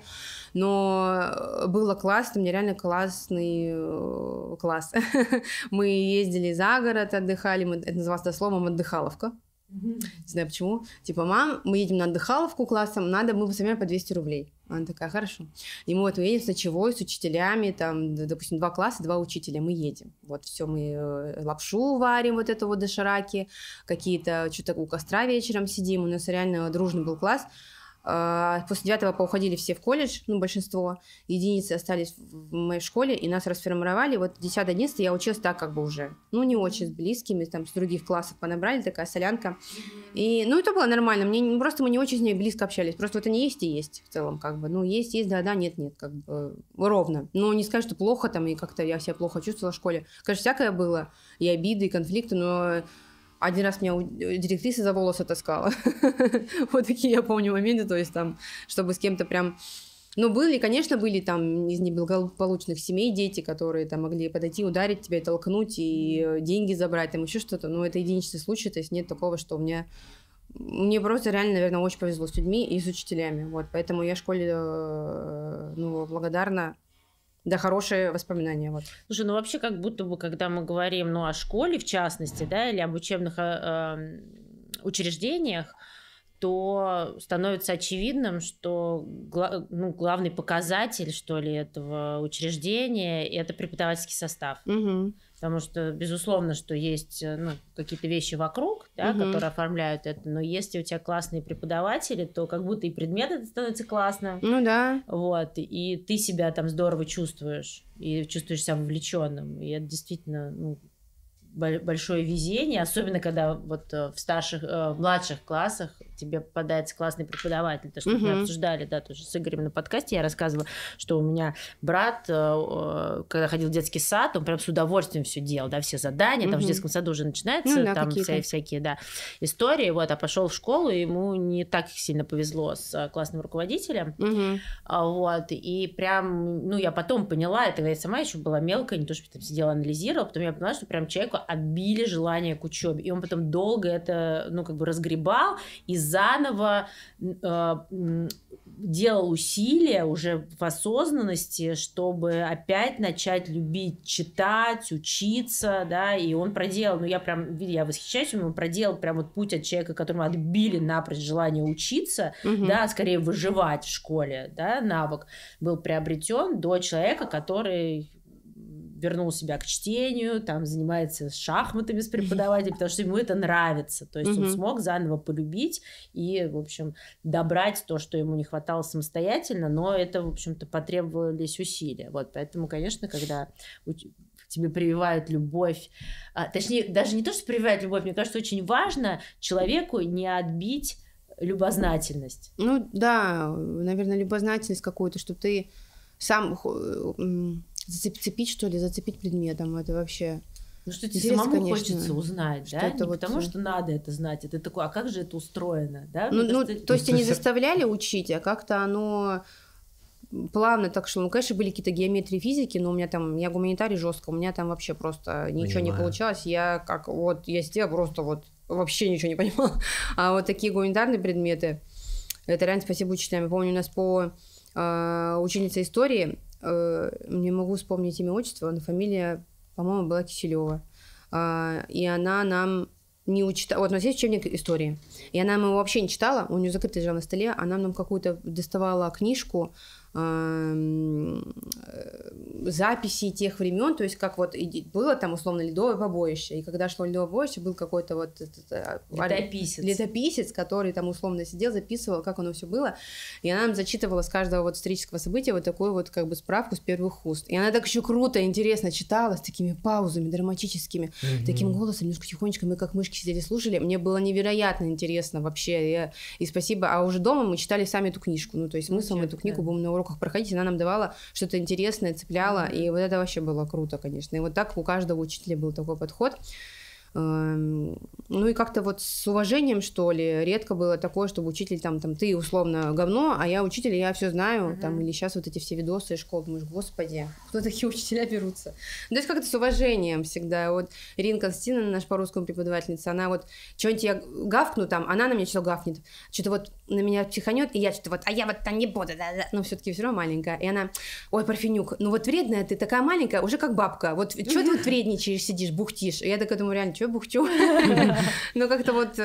Но было классно, мне реально классный класс. Мы ездили за город, отдыхали, мы, это называлось дословно «отдыхаловка». Не знаю почему. Типа, мам, мы едем на отдыхаловку классом, надо, мы возьмем по двести рублей. Она такая, хорошо. И мы вот едем с ночевой, с учителями, там, допустим, два класса, два учителя, мы едем. Вот все, мы лапшу варим, вот это вот дошираки, какие-то, что-то у костра вечером сидим, у нас реально дружный был класс. После девятого поуходили все в колледж, ну, большинство. Единицы остались в моей школе, и нас расформировали. Вот десятое-одиннадцатое я училась так как бы уже, ну, не очень с близкими, там, с других классов понабрали, такая солянка. И, ну, это было нормально. Мне, просто мы не очень с ней близко общались. Просто вот они есть и есть в целом, как бы. Ну, есть, есть, да-да, нет-нет, как бы ровно. Но не сказать, что плохо там, и как-то я себя плохо чувствовала в школе. Конечно, всякое было, и обиды, и конфликты, но... Один раз меня директриса за волосы таскала. Вот такие я помню моменты, то есть там, чтобы с кем-то прям... Ну, были, конечно, были там из неблагополучных семей дети, которые там могли подойти, ударить тебя, толкнуть и деньги забрать, там еще что-то. Но это единичный случай, то есть нет такого, что у меня... Мне просто реально, наверное, очень повезло с людьми и с учителями. Вот, поэтому я школе, ну, благодарна. Да, хорошие воспоминания. Вот. Слушай, ну вообще как будто бы, когда мы говорим, ну, о школе в частности, да, или об учебных э, учреждениях, то становится очевидным, что гла- ну, главный показатель, что ли, этого учреждения – это преподавательский состав. Угу. Потому что, безусловно, что есть, ну, какие-то вещи вокруг, да, угу. которые оформляют это, но если у тебя классные преподаватели, то как будто и предмет это становится классным. Ну да. Вот, и ты себя там здорово чувствуешь, и чувствуешь себя вовлеченным, и это действительно, ну, большое везение, особенно когда вот в старших, в младших классах тебе попадается классный преподаватель. То, что uh-huh. мы обсуждали, да, тоже с Игорем на подкасте, я рассказывала, что у меня брат, когда ходил в детский сад, он прям с удовольствием все делал, да, все задания, uh-huh. там в детском саду уже начинаются, ну, да, там вся, всякие, да, истории, вот, а пошел в школу, и ему не так сильно повезло с классным руководителем, uh-huh. вот, и прям, ну, я потом поняла, это я сама еще была мелкая, не то, что там сидела, анализировала, потом я поняла, что прям человеку отбили желание к учебе, и он потом долго это, ну, как бы разгребал и заново э, делал усилия уже в осознанности, чтобы опять начать любить читать, учиться, да, и он проделал, ну, я прям, я восхищаюсь, он проделал прям вот путь от человека, которому отбили напрочь желание учиться, угу. да, скорее выживать в школе, да, навык был приобретен до человека, который вернул себя к чтению, там занимается шахматами с преподавателем, потому что ему это нравится. То есть mm-hmm. он смог заново полюбить и, в общем, добрать то, что ему не хватало самостоятельно, но это, в общем-то, потребовались усилия. Вот, поэтому, конечно, когда тебе прививают любовь, а, точнее, даже не то, что прививают любовь, мне кажется, очень важно человеку не отбить любознательность. Ну, да, наверное, любознательность какую-то, что ты сам... Зацепить, что ли, зацепить предметом, это вообще... Ну, что тебе самому конечно, хочется узнать, да? Не вот... потому, что надо это знать, а ты такой, а как же это устроено, да? Ну, ну, кажется... то есть они заставляли учить, а как-то оно плавно так шло. Ну, конечно, были какие-то геометрии, физики, но у меня там, я гуманитарий жестко, у меня там вообще просто ничего Понимаю. не получалось. Я как вот, я сидела просто вот, вообще ничего не понимала. А вот такие гуманитарные предметы, это реально спасибо учителям. Я помню, у нас по э, ученице истории, не могу вспомнить имя, отчество, но фамилия, по-моему, была Киселева. И она нам не учитала... Вот у нас есть учебник истории, и она нам его вообще не читала, у нее закрытый лежал на столе, она нам какую-то доставала книжку, записи тех времен, то есть как вот было там условно ледовое побоище, и когда шло ледовое побоище, был какой-то вот летописец. летописец, который там условно сидел, записывал, как оно все было, и она нам зачитывала с каждого вот исторического события вот такую вот как бы справку с первых уст. И она так еще круто, интересно читала, с такими паузами драматическими, mm-hmm. таким голосом, немножко тихонечко, мы как мышки сидели, слушали, мне было невероятно интересно вообще, я... и спасибо, а уже дома мы читали сами эту книжку, ну то есть мы сами эту книгу будем на урок уроках проходить, она нам давала что-то интересное, цепляла, и вот это вообще было круто, конечно. И вот так у каждого учителя был такой подход. Ну и как-то вот с уважением, что ли, редко было такое, чтобы учитель там, там ты условно говно, а я учитель, и я все знаю, uh-huh. там, или сейчас вот эти все видосы из школы, думаешь, господи, кто такие учителя берутся? Ну, то есть как-то с уважением всегда. Вот Ирина Константиновна, наша по-русскому преподавательница, она вот что-нибудь я гавкну там, она на меня что-то гафнет, что-то вот на меня психанет, и я что-то вот, а я вот там не буду, да-да, но все-таки все равно маленькая. И она, ой, Парфенюк, ну вот вредная ты, такая маленькая, уже как бабка, вот что ты вот вредничаешь, сидишь, бухтишь? И я такая думаю, реально, что я бухчу? Ну, как-то вот,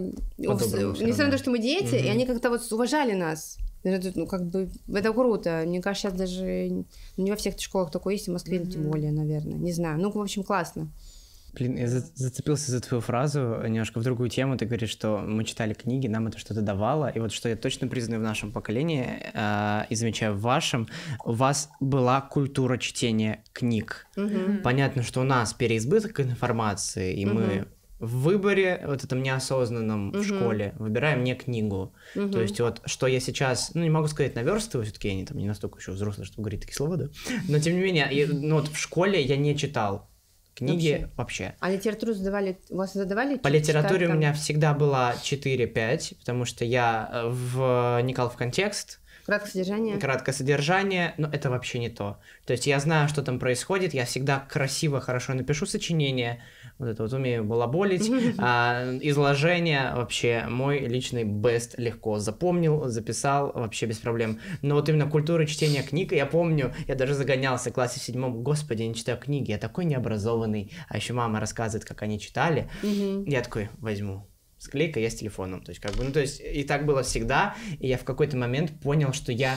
несмотря на то, что мы дети, и они как-то вот уважали нас. Ну, как бы, это круто. Мне кажется, сейчас даже не во всех школах такое есть, в Москве тем более, наверное. Не знаю. Ну, в общем, классно. Блин, я зацепился за твою фразу немножко в другую тему. Ты говоришь, что мы читали книги, нам это что-то давало. И вот что я точно признаю в нашем поколении, э, и замечаю в вашем, у вас была культура чтения книг. Mm-hmm. Понятно, что у нас переизбыток информации, и mm-hmm. мы в выборе, вот этом неосознанном mm-hmm. в школе, выбираем не книгу. Mm-hmm. То есть вот, что я сейчас, ну, не могу сказать наверстываю, все-таки я не, там, не настолько еще взрослый, чтобы говорить такие слова, да? Но, тем не менее, я, ну, вот в школе я не читал книги вообще. вообще. А литературу задавали, вас задавали? По литературе у меня всегда была четыре-пять, потому что я вникал в контекст. Краткое содержание. Краткое содержание, но это вообще не то. То есть я знаю, что там происходит, я всегда красиво, хорошо напишу сочинение, вот это вот умею балаболить, а, изложение вообще мой личный бест, легко запомнил, записал, вообще без проблем. Но вот именно культура чтения книг, я помню, я даже загонялся в классе в седьмом, господи, я не читаю книги, я такой необразованный, а еще мама рассказывает, как они читали, я такой, возьму. Склейка, я с телефоном, то есть как бы, ну то есть и так было всегда, и я в какой-то момент понял, что я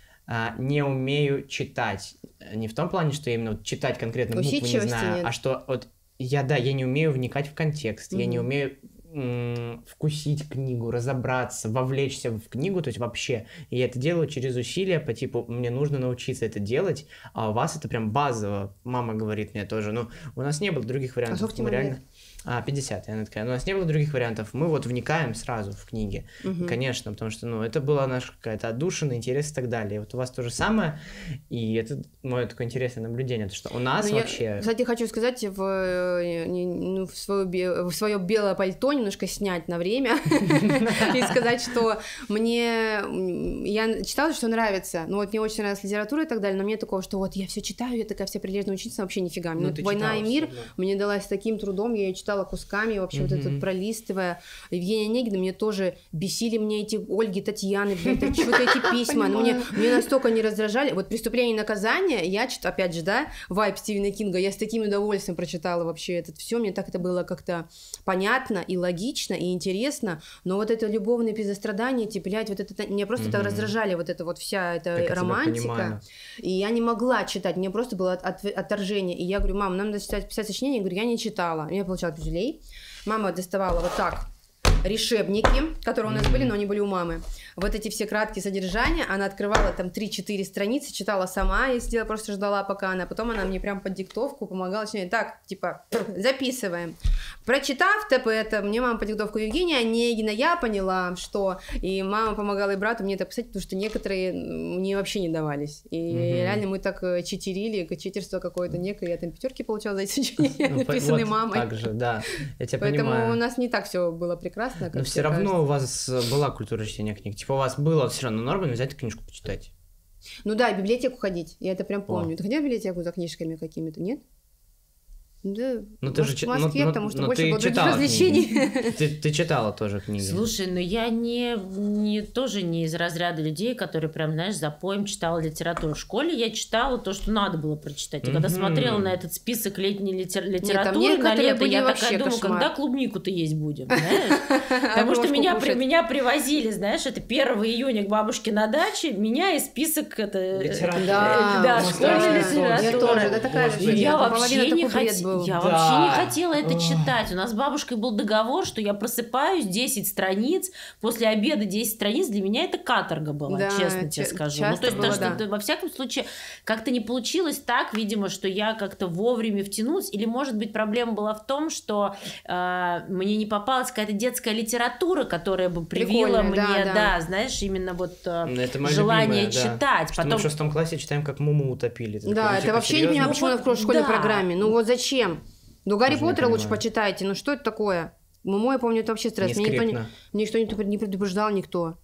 а, не умею читать, не в том плане, что я именно вот, читать конкретно буквы не знаю, нет. а что вот я, да, я не умею вникать в контекст, mm-hmm. я не умею м- вкусить книгу, разобраться, вовлечься в книгу, то есть вообще, и я это делаю через усилия по типу, мне нужно научиться это делать, а у вас это прям базово, мама говорит мне тоже, ну, у нас не было других вариантов, а сколько реально... А, пятьдесят, и она такая, у нас не было других вариантов, мы вот вникаем сразу в книги, угу. конечно, потому что, ну, это была наша какая-то отдушина, интерес и так далее. И вот у вас то же самое, и это мое такое интересное наблюдение, то, что у нас ну, вообще... Я, кстати, хочу сказать, в, ну, в, свое, в свое белое пальто немножко снять на время и сказать, что мне... Я читала, что нравится, ну, вот мне очень нравилась литература и так далее, но мне такого, что вот я все читаю, я такая вся прилежная ученица, вообще нифига. «Война и мир» мне далась таким трудом, я ее читала кусками, вообще mm-hmm. вот это вот пролистывая. Евгения Онегина мне тоже бесили мне эти Ольги, Татьяны, блядь, что-то эти письма. Но мне, мне настолько не раздражали. Вот «Преступление и наказание», я, опять же, да, вайб Стивена Кинга, я с таким удовольствием прочитала вообще это все. Мне так это было как-то понятно и логично, и интересно. Но вот это любовное пизострадание, типа, блядь, вот это, меня просто mm-hmm. так раздражали вот эта вот вся эта так романтика. И я не могла читать, мне просто было от, от, отторжение. И я говорю, мам, нам надо читать, писать сочинение. Я говорю, я не читала. Я получала пюзелей. Мама доставала вот так решебники, которые у нас были, но они были у мамы. Вот эти все краткие содержания, она открывала там три-четыре страницы, читала сама, если я просто ждала, пока она, потом она мне прям под диктовку помогала, так, типа, записываем. Прочитав ТП, это мне мама по диктовку Евгения Онегина, я поняла, что, и мама помогала и брату мне это писать, потому что некоторые мне вообще не давались. И mm-hmm. реально мы так читерили, читерство какое-то некое, я там пятерки получала за эти сочинения, ну, написанные вот мамой. Так же, да, я тебя Поэтому понимаю. у нас не так все было прекрасно. Но все равно кажется. У вас была культура чтения книг. Типа у вас было все равно нормально взять книжку почитать. Ну да, в библиотеку ходить. Я это прям помню. О. Ты ходил в библиотеку за книжками какими-то, нет? Да, ну, ты может, же, в Москве, ну, потому что ну, больше было других развлечений. развлечений. Ты, ты читала тоже книги. Слушай, ну я не, не тоже не из разряда людей, которые прям, знаешь, за поем читала литературу. В школе я читала то, что надо было прочитать. И когда смотрела на этот список летней литер... литературы Нет, на лето, я такая думаю, кошмар. Когда клубнику-то есть будем, знаешь? Потому что меня, меня привозили, знаешь, это первого июня к бабушке на даче, меня и список это... Литературы. Да, школьной литературы. Я тоже, да, такая же. Я вообще не хотела. был. Я Да. вообще не хотела это Ох. читать. У нас с бабушкой был договор, что я просыпаюсь, десять страниц, после обеда десять страниц. Для меня это каторга была, Да, честно тебе ча- скажу. часто Ну, то есть, было, то, что, да. во всяком случае, как-то не получилось так, видимо, что я как-то вовремя втянулась. Или, может быть, проблема была в том, что э, мне не попалась какая-то детская литература, которая бы привила мне, Прикольная, да, да, да. знаешь, именно вот э, Ну, это моя желание любимая, да. читать. Что мы в шестом классе читаем, как Муму утопили. Ты Да, такой, это типа, вообще не серьезно? понимаю, почему Ну, она в вот школьной да. программе. Ну вот зачем? Ну, Гарри Тоже не Поттера лучше понимаю. почитайте. Ну, что это такое? Муму, я помню, это вообще стресс. Не Мне никто не, скрипно. мне никто не, не предупреждал, никто.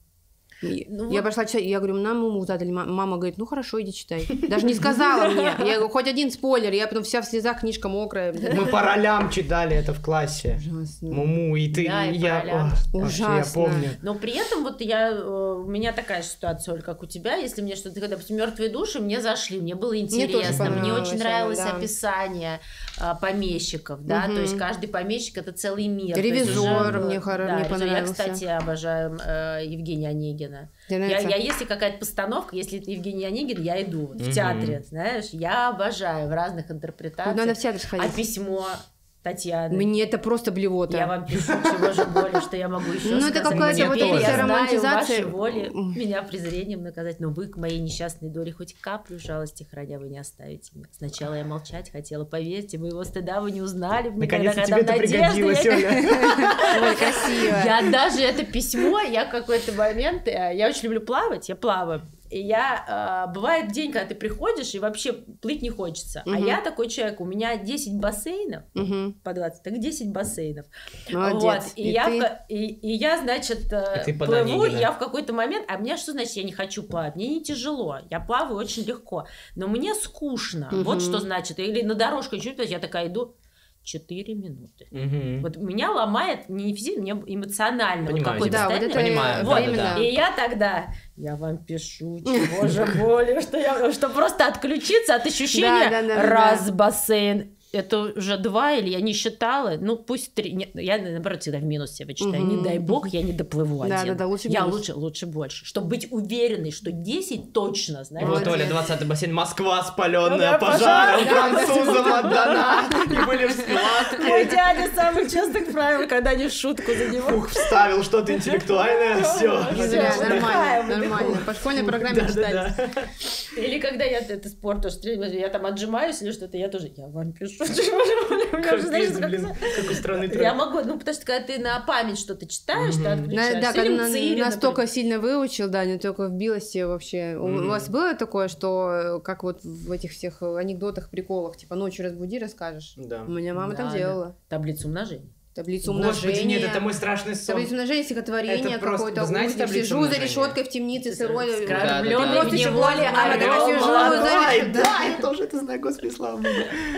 И Ну я вот. пошла читать, я говорю, нам Муму задали. Ма- Мама говорит, ну хорошо, иди читай. Даже не сказала мне. Я говорю, хоть один спойлер. Я потом вся в слезах, книжка мокрая. Мы по ролям читали это в классе. Ужасно. Муму, и ты, Да, и и я. по ролям. Ох, вообще, я Ужасно. помню. Но при этом вот я, э, у меня такая же ситуация, Оль, как у тебя. Если мне что-то, когда, допустим, мертвые души, мне зашли, мне было тоже интересно, мне, понравилось, очень нравилось да. описание а, помещиков, да, Мгм. то есть каждый помещик это целый мир. То есть Ревизор уже, мне э, хоро- да, мне ревизор. Я, понравился. кстати, обожаю э, Евгения Онегина. Тебе Я, нравится? я, если какая-то постановка, если это Евгений Онегин, я иду вот в Мгм. театре, знаешь, я обожаю в разных Вот интерпретациях. надо в театр А сходить. письмо Татьяны. Мне это просто блевота. Я вам пишу, чего же боли, что я могу еще Ну, это сказать. какая-то Теперь вот я эта знаю романтизация. вашей воли меня презрением наказать, но вы к моей несчастной доле хоть каплю жалости храня вы не оставите меня. Сначала я молчать хотела, поверьте, моего стыда вы не узнали бы никогда, Наконец-то когда тебе это надежды пригодилось, я- Оля. Ой, красиво. Я даже это письмо, я в какой-то момент, э, я очень люблю плавать, я плаваю. И я, э, бывает день, когда ты приходишь, и вообще плыть не хочется. А Мгм. я такой человек, у меня десять бассейнов, Мгм. по двадцать, так десять бассейнов. Молодец. Вот, и, И я, ты? в ка- и, и я, значит, э, И ты под плыву, Онегина. я в какой-то момент, а мне что значит, я не хочу плавать? Мне не тяжело, я плаваю очень легко, но мне скучно. Мгм. Вот что значит. Или на дорожку чуть-чуть, я такая иду, четыре минуты. Мгм. Вот меня ломает не физически, мне эмоционально. Понимаю вот какое-то Да, вот состояние. это Понимаю, Вот, время, да-да-да. да. И я тогда, я вам пишу, чего же боли, что я, что просто отключиться от ощущения Да, да, да, да, раз да. бассейн. Это уже два или я не считала, ну пусть три, нет, я наоборот всегда в минус себя вычитаю, Мгм. не дай бог я не доплыву Да, один. да, да, лучше я минус. лучше, лучше больше, чтобы быть уверенной, что десять точно, знаешь. И вот, Молодец. Оля, двадцатый бассейн, Москва спаленная, Ну да, пожаром, пожар. французам отдана, и были в Мой схватке. дядя самых частых правил, когда они в шутку за него. Ух, вставил что-то интеллектуальное, все. Всё, Зря, выдыхаем, нормально, выдыхаем. нормально. По школьной программе читали. Или когда я это спорт тоже тренирую, я там отжимаюсь или что-то, я тоже, я вам пишу, чего же боли. У меня уже, знаешь, Капец, как- блин, как устроенный Я трек. могу, ну, потому что когда ты на память что-то читаешь, ты На- отключаешься. Да, Или когда на- Мцыри, настолько например. сильно выучил, да, не только вбилось тебе вообще. У- У Мгм. вас было такое, что э, как вот в этих всех анекдотах, приколах, типа ночью разбуди, расскажешь? Да. У меня мама Да, так да. делала. Таблицу умножения. Таблицу Господи, умножения. нет, это мой страшный сон. Таблицу умножения, стихотворение Это просто- какое-то. вы знаете ужас. таблицу Сижу за умножения? решеткой в темнице сырой. Оскорблённый Да, да, да. в Просто еще неволе более- а, орёл такая сижу, молодой. знаешь, да, я тоже это знаю, господи, слава богу.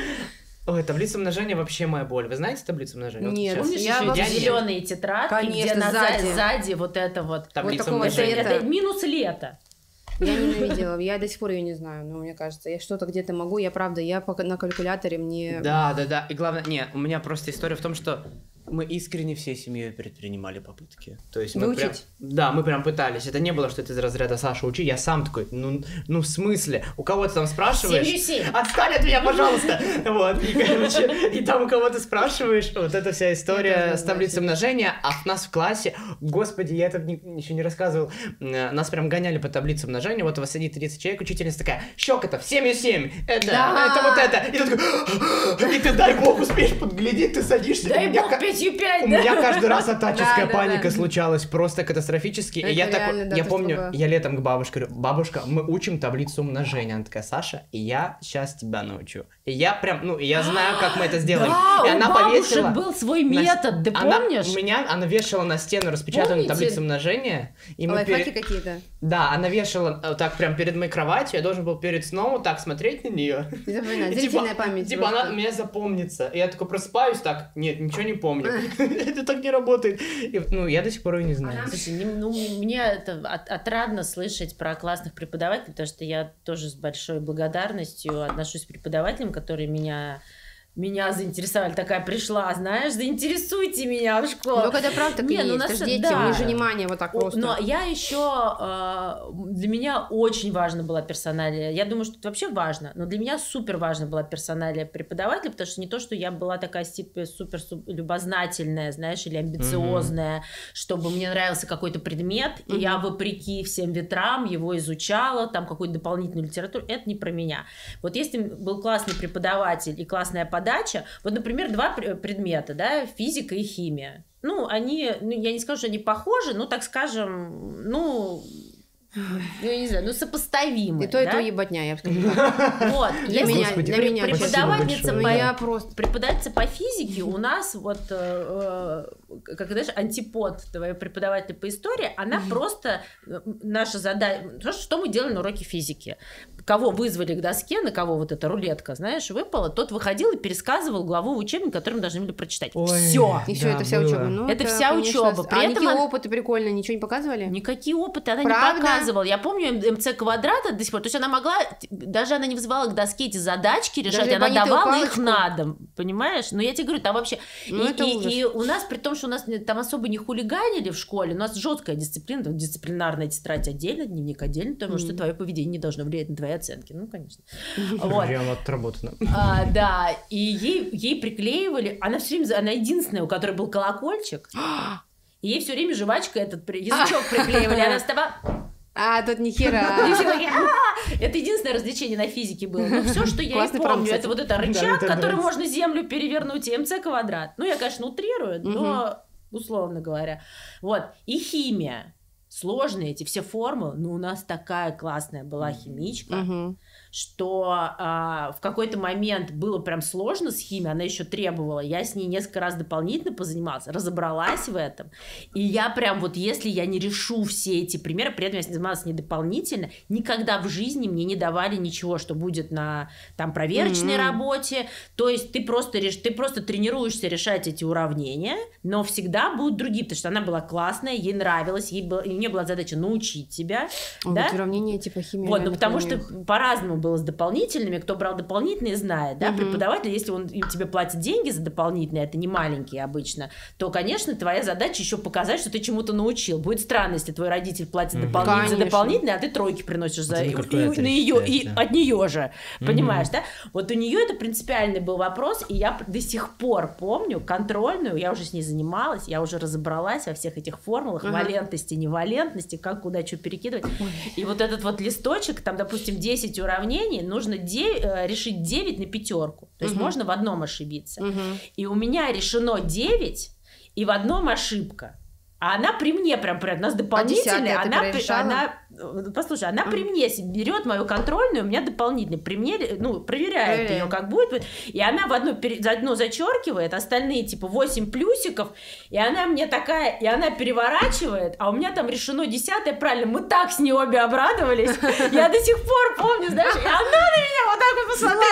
Ой, таблица умножения вообще моя боль. Вы знаете таблицу умножения? Вот Нет. сейчас. Помнишь, Я еще вообще- эти зеленые тетрадки, Конечно, где на сзади. сзади. сзади вот это вот. Таблица такого Это, умножения. цвета. это минус лето. Я ненавидела, я до сих пор ее не знаю, но мне кажется, я что-то где-то могу, я правда, я пока на калькуляторе мне... Да, да, да. И главное, не, у меня просто история в том, что мы искренне всей семьей предпринимали попытки. То есть мы прям, Выучить? да, мы прям пытались. Это не было, что это из разряда Саша, учи. Я сам такой, ну, ну в смысле? У кого ты там спрашиваешь? Семью семь. Отстань от меня, пожалуйста! Вот, и, короче, и там у кого ты спрашиваешь, вот эта вся Я история тоже с таблицей знаю. умножения, а в нас в классе, господи, я это ни- еще не рассказывал, э, нас прям гоняли по таблице умножения, вот у вас сидит тридцать человек, учительница такая, щек-то, семью семь, это, Да. это вот это, и ты такой, и ты, дай бог, успеешь подглядеть, ты садишься. Дай У меня бог ка- пятью пять, у да? меня каждый раз атаческая Да, да, паника да. случалась, просто катастрофически. И Это я, реально, такой, да, я то, помню, чтобы- я летом к бабушке говорю, бабушка, мы учим таблицу умножения. Она такая, Саша, и я сейчас тебя научу. И я прям, ну, и я знаю, как мы это сделаем. Да, и у она бабушек повесила... был свой на- метод, ты она- помнишь? У меня она вешала на стену распечатанную Помните? таблицу умножения. И мы Лайфхаки пере- какие-то. Да, она вешала э, так прям перед моей кроватью, я должен был перед сном вот так смотреть на нее. Не запоминать. И Зрительная типа- память. Типа просто. она мне запомнится. И я такой просыпаюсь так, нет, ничего не помню. Это так не работает. И, ну, я до сих пор ее не знаю. Слушай, не- ну, мне это от- отрадно слышать про классных преподавателей, потому что я тоже с большой благодарностью отношусь к преподавателям, которые меня меня заинтересовали, такая пришла, знаешь, заинтересуйте меня в школу. Ну, когда правда так и Не, ну, есть, на это ж ш- дети, да. у них же внимание вот так просто. Но я еще, для меня очень важна была персоналия, я думаю, что это вообще важно, но для меня супер важна была персоналия преподавателя, потому что не то, что я была такая типа супер любознательная, знаешь, или амбициозная, mm-hmm. чтобы мне нравился какой-то предмет, mm-hmm. и я вопреки всем ветрам его изучала, там какую-то дополнительную литературу, это не про меня. Вот если был классный преподаватель и классная подача, вот, например, два предмета, да, физика и химия. Ну, они, ну, я не скажу, что они похожи, но, так скажем, ну, я не знаю, ну, сопоставимы. И то, и да? то ебатня, я бы сказала. Вот, для меня, для меня преподавательница по, я просто... преподавательница по физике у нас, вот, э, как, знаешь, антипод твоего преподавателя по истории, она просто, наша задача, что мы делали на уроке физики? Кого вызвали к доске, на кого вот эта рулетка, знаешь, выпала, тот выходил и пересказывал главу учебника, который мы должны были прочитать. Все. И все, да, это вся было. учеба. Ну, это, это вся конечно, учеба. При а этом никакие она... опыты прикольные, ничего не показывали? Никакие опыты она Правда? не показывала. Я помню МЦ квадрата до сих пор. То есть она могла, даже она не вызывала к доске эти задачки решать, даже она давала палочку. их на дом, понимаешь? Но я тебе говорю, там вообще... Ну, и, это и, ужас. и у нас, при том, что у нас там особо не хулиганили в школе, у нас жесткая дисциплина, дисциплинарная тетрадь отдельно, дневник отдельно, потому mm. что твое поведение не должно влиять на твои оценки. Ну, конечно. Вот. Прям отработано. А, да, и ей, ей приклеивали, она все время, она единственная, у которой был колокольчик, и ей все время жвачка этот язычок приклеивали, она вставала... А, тут ни хера. Это единственное развлечение на физике было. Но все, что я Классный и помню, пранк, это вот это рычаг, Да, который это можно землю перевернуть, и МЦ квадрат. Ну, я, конечно, утрирую, но условно говоря. Вот. И химия. Сложные эти все формулы, но у нас такая классная была химичка, Угу. что а, в какой-то момент было прям сложно с химией, она еще требовала, я с ней несколько раз дополнительно позанималась, разобралась в этом, и я прям вот, если я не решу все эти примеры, при этом я занималась не дополнительно, никогда в жизни мне не давали ничего, что будет на там проверочной mm-hmm. работе, то есть ты просто, реш... ты просто тренируешься решать эти уравнения, но всегда будут другие, потому что она была классная, ей нравилось, ей было... и у нее была задача научить тебя. О, да? Вот уравнения типа химии. Вот, ну потому что по-разному было с дополнительными, кто брал дополнительные, знает, да, mm-hmm. преподаватель, если он тебе платит деньги за дополнительные, это не маленькие обычно, то, конечно, твоя задача еще показать, что ты чему-то научил. Будет странно, если твой родитель платит mm-hmm. дополнительные, за дополнительные, а ты тройки приносишь за... и, и, на ее, и от нее же, mm-hmm. понимаешь, да? Вот у нее это принципиальный был вопрос, и я до сих пор помню контрольную, я уже с ней занималась, я уже разобралась во всех этих формулах, mm-hmm. валентности, невалентности, как куда что перекидывать. Mm-hmm. И вот этот вот листочек, там, допустим, десять уравнений, нужно девять, решить девять на пятерку. То есть mm-hmm. можно в одном ошибиться. Mm-hmm. И у меня решено девять, и в одном ошибка. А она при мне прям, прям у нас дополнительная, а она, она, послушай, она а. при мне берет мою контрольную, у меня дополнительная, при мне, ну, проверяет ее, как будет, и она в одну, одну зачеркивает, остальные типа восемь плюсиков, и она мне такая, и она переворачивает, а у меня там решено десятое, правильно, мы так с ней обе обрадовались, я до сих пор помню, знаешь, и она на меня вот так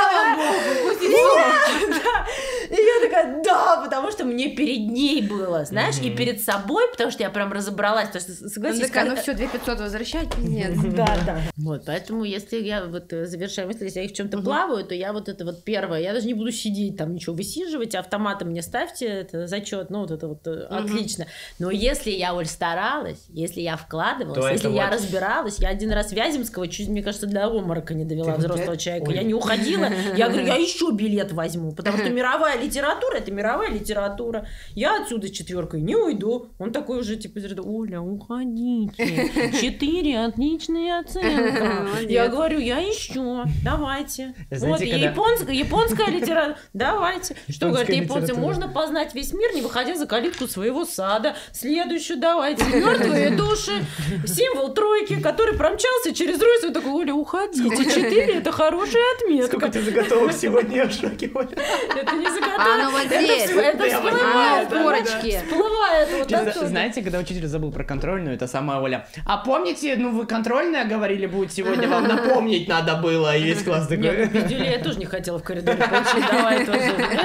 вот посмотрела, и я такая, да, потому что мне перед ней было, знаешь, и перед собой, потому что я прям разобралась, потому что, согласись, ну, такая, ну все, две тысячи пятьсот возвращать, пиздец. Да, да. Вот, поэтому, если я вот завершаю мысль, если я их в чем-то плаваю, то я вот это вот первое, я даже не буду сидеть там, ничего высиживать, автоматом мне ставьте это зачет, ну, вот это вот отлично. Но если я, Оль, старалась, если я вкладывалась, если я разбиралась, я один раз Вяземского чуть, мне кажется, до обморока не довела взрослого человека, я не уходила, я говорю, я еще билет возьму, потому что мировая литература, это мировая литература, я отсюда с четверкой не уйду. Он такой уже, типа, Оля, уходите. Четыре, отличная оценка. Я говорю, я еще. Давайте. Вот, японская, японская литература. Давайте. Что, говорят, японцы, можно познать весь мир, не выходя за калитку своего сада. Следующую давайте. Мертвые души. Символ тройки, который промчался через Русь. Он такой, Оля, уходите. Четыре, это хорошая отметка. Сколько ты заготовок сегодня, я в шоке, Оля. Это не заготовок. А оно вот здесь. Это всплывает. Оно в корочке. Всплывает вот Честно, отсюда. знаете, когда учитель забыл про контрольную, это самая Оля. А помните, ну вы контрольная говорили будет сегодня, вам напомнить надо было, и весь класс такой. Нет, ну пиздюлей я тоже не хотела в коридоре получить, давай тоже,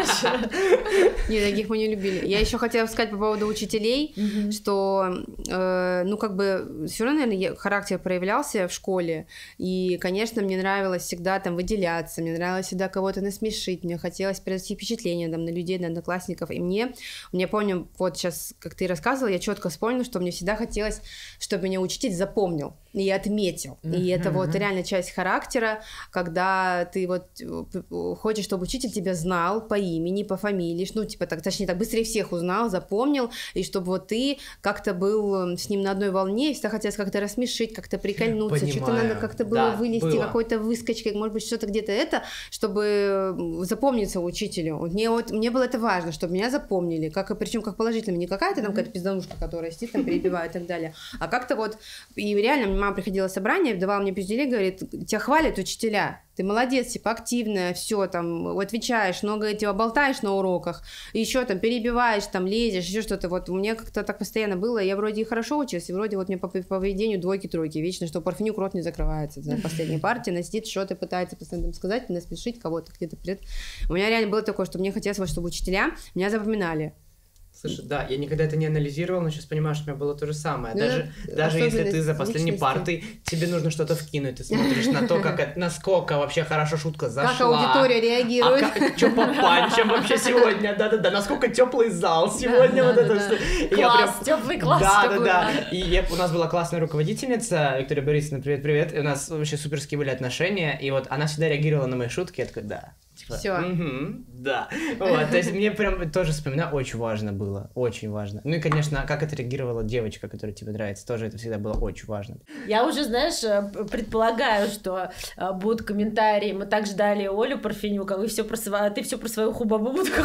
знаешь. Нет, таких мы не любили. Я еще хотела сказать по поводу учителей, mm-hmm. что, э, ну, как бы, все равно, наверное, характер проявлялся в школе, и, конечно, мне нравилось всегда там выделяться, мне нравилось всегда кого-то насмешить, мне хотелось произвести впечатление там на людей, на одноклассников, и мне, мне помню, вот сейчас, как ты рассказывала, я четко вспомнила, что мне всегда хотелось, чтобы меня учитель запомнил и отметил, mm-hmm. и это вот реально часть характера, когда ты вот хочешь, чтобы учитель тебя знал по имени, по фамилии, ну, типа, так, точнее, так, быстрее всех узнал, запомнил, и чтобы вот ты как-то был с ним на одной волне, и всегда хотелось как-то рассмешить, как-то прикольнуться, Понимаю. Что-то надо как-то было Да, вылезти, было. какой-то выскочкой, может быть, что-то где-то это, чтобы запомниться учителю. Мне, вот, мне было это важно, чтобы меня запомнили, как, причем как положительно, не какая-то там какая-то пизданушка, которая сидит там, перебивает и так далее, а как-то вот, и реально, мне мама приходила в собрание, давала мне пиздюлей, говорит, тебя хвалят учителя, ты молодец, типа, активная, все там, отвечаешь, много этого болтаешь на уроках, еще там перебиваешь, там лезешь, еще что-то, вот у меня как-то так постоянно было, я вроде и хорошо училась, и вроде вот мне по поведению двойки-тройки, вечно, что Парфенюк рот не закрывается, на последней партии, она сидит, что-то пытается постоянно сказать, насмешить кого-то где-то пред. У меня реально было такое, что мне хотелось, вот, чтобы учителя меня запоминали. Слушай, да, я никогда это не анализировал, но сейчас понимаю, что у меня было то же самое. Ну, Даже, даже если ты за последней личности. партой, тебе нужно что-то вкинуть, ты смотришь на то, как это, насколько вообще хорошо шутка зашла. Как аудитория реагирует. А как, что по панчам вообще сегодня, да-да-да, насколько теплый зал сегодня, вот это все. Класс, теплый класс. Да-да-да, и я, у нас была классная руководительница, Виктория Борисовна, привет-привет, и у нас вообще суперские были отношения, и вот она всегда реагировала на мои шутки, я такой, да. Типа, Всё. Угу, да. Вот, то есть мне прям тоже вспоминаю, очень важно было, очень важно. Ну и, конечно, как отреагировала девочка, которая тебе нравится, тоже это всегда было очень важно. Я уже, знаешь, предполагаю, что а, будут комментарии. Мы так ждали Олю Парфенюк, а вы все про свою, ты все про свою хубабубу. Ну,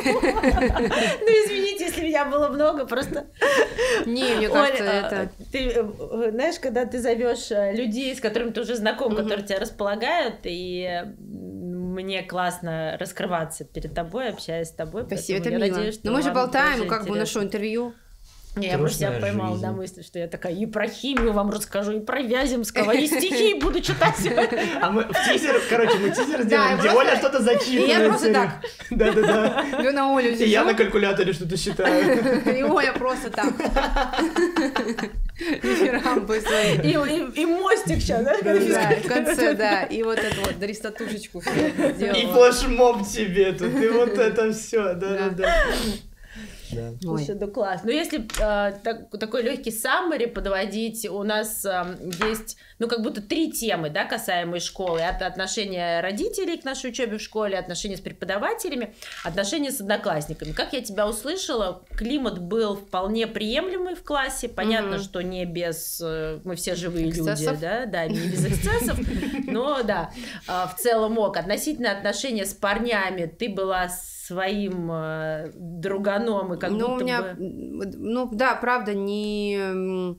извините, если меня было много, просто... Не, мне кажется, это... Ты знаешь, когда ты зовешь людей, с которыми ты уже знаком, которые тебя располагают, и мне классно раскрываться перед тобой, общаясь с тобой. Спасибо, это я мило. надеюсь, что Но мы же вам болтаем, тоже как бы на интересно. шоу интервью. Не, я просто себя Трушная поймала жизнь. на мысли, что я такая, и про химию вам расскажу, и про Вяземского, и стихи буду читать сегодня. А мы в тизер, короче, мы тизер Да, сделаем, я где просто- Оля что-то зачитывает. И я просто так. Да-да-да. Я на Олю И я на сижу, калькуляторе что-то считаю. и Оля просто так. Рампы свои. И, и, и мостик сейчас, да? Да, в конце, да. И вот эту вот дристатушечку сделала. И флешмоб тебе тут, и вот это все, да-да-да. Да. Слушай, да класс. Ну, если э, так- такой легкий саммари подводить, у нас э, есть, ну, как будто три темы, да, касаемые школы. Это отношения родителей к нашей учебе в школе, отношения с преподавателями, отношения с одноклассниками. Как я тебя услышала, климат был вполне приемлемый в классе. Понятно, Мгм. что не без... э, мы все живые Эксцессов. люди, да, да, не без эксцессов, но да, э, в целом ок. Относительно отношения с парнями ты была своим э, друганом, и как Ну, у будто меня, бы... ну, да, правда, не... м,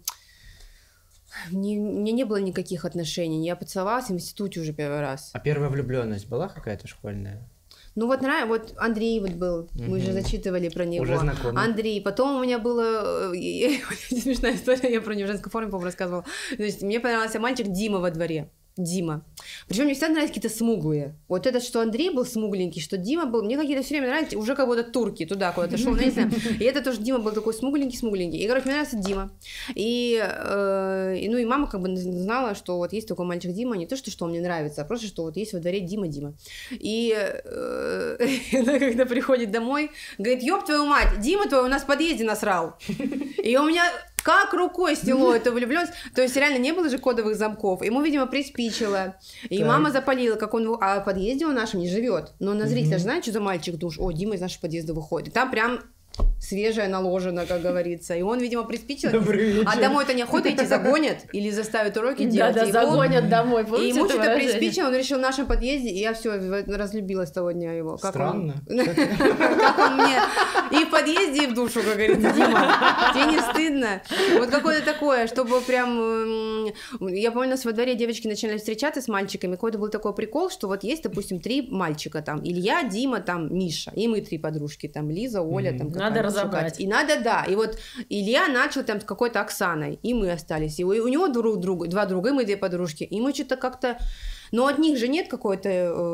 не, у меня не было никаких отношений. Я поцеловалась в институте уже первый раз. А первая влюбленность была какая-то школьная? Ну вот, нрав- вот Андрей вот был, мы же Мгм. зачитывали про него. Уже знакомый. Андрей, потом у меня было, э, смешная история, я про него в женской форме, по-моему, рассказывала. Значит, мне понравился мальчик Дима во дворе. Дима. Причем мне всегда нравились какие-то смуглые. Вот это, что Андрей был смугленький, что Дима был, мне какие-то все время нравились, уже как будто турки туда куда-то шел, ну, не знаю. И это тоже Дима был такой смугленький-смугленький. И, короче, мне нравится Дима. И, э, и, ну, и мама как бы знала, что вот есть такой мальчик Дима, не то, что, что он мне нравится, а просто, что вот есть во дворе Дима-Дима. И э, она, когда приходит домой, говорит, ёб твою мать, Дима твой у нас в подъезде насрал. И у меня... Как рукой сняло эту влюбленность. То есть реально не было же кодовых замков. Ему, видимо, приспичило. И Так. мама запалила, как он... в- А в подъезде он нашем не живет. Но на зрителя же знает, что за мальчик душ. О, Дима из нашего подъезда выходит. И там прям свежее наложено, как говорится. И он, видимо, приспичил. Добрый вечер. А домой-то неохота идти, загонят. Или заставят уроки Да, делать. да, И ему- загонят домой. И Помните ему это что-то выражение? приспичило, он решил в нашем подъезде, и я все разлюбилась с того дня его. Как он- Странно. Как он мне и в подъезде, и в душу, как говорится, Дима. Тебе не стыдно? Вот какое-то такое, чтобы прям... м, Я помню, у нас во дворе девочки начали встречаться с мальчиками, какой-то был такой прикол, что вот есть, допустим, три мальчика, там, Илья, Дима, там, Миша, и мы три подружки, там, Лиза, Оля, mm-hmm. там, надо разобрать. И надо, да, и вот Илья начал там с какой-то Оксаной, и мы остались, и у, у него друг друга, два друга, и мы две подружки, и мы что-то как-то, но от них же нет какой-то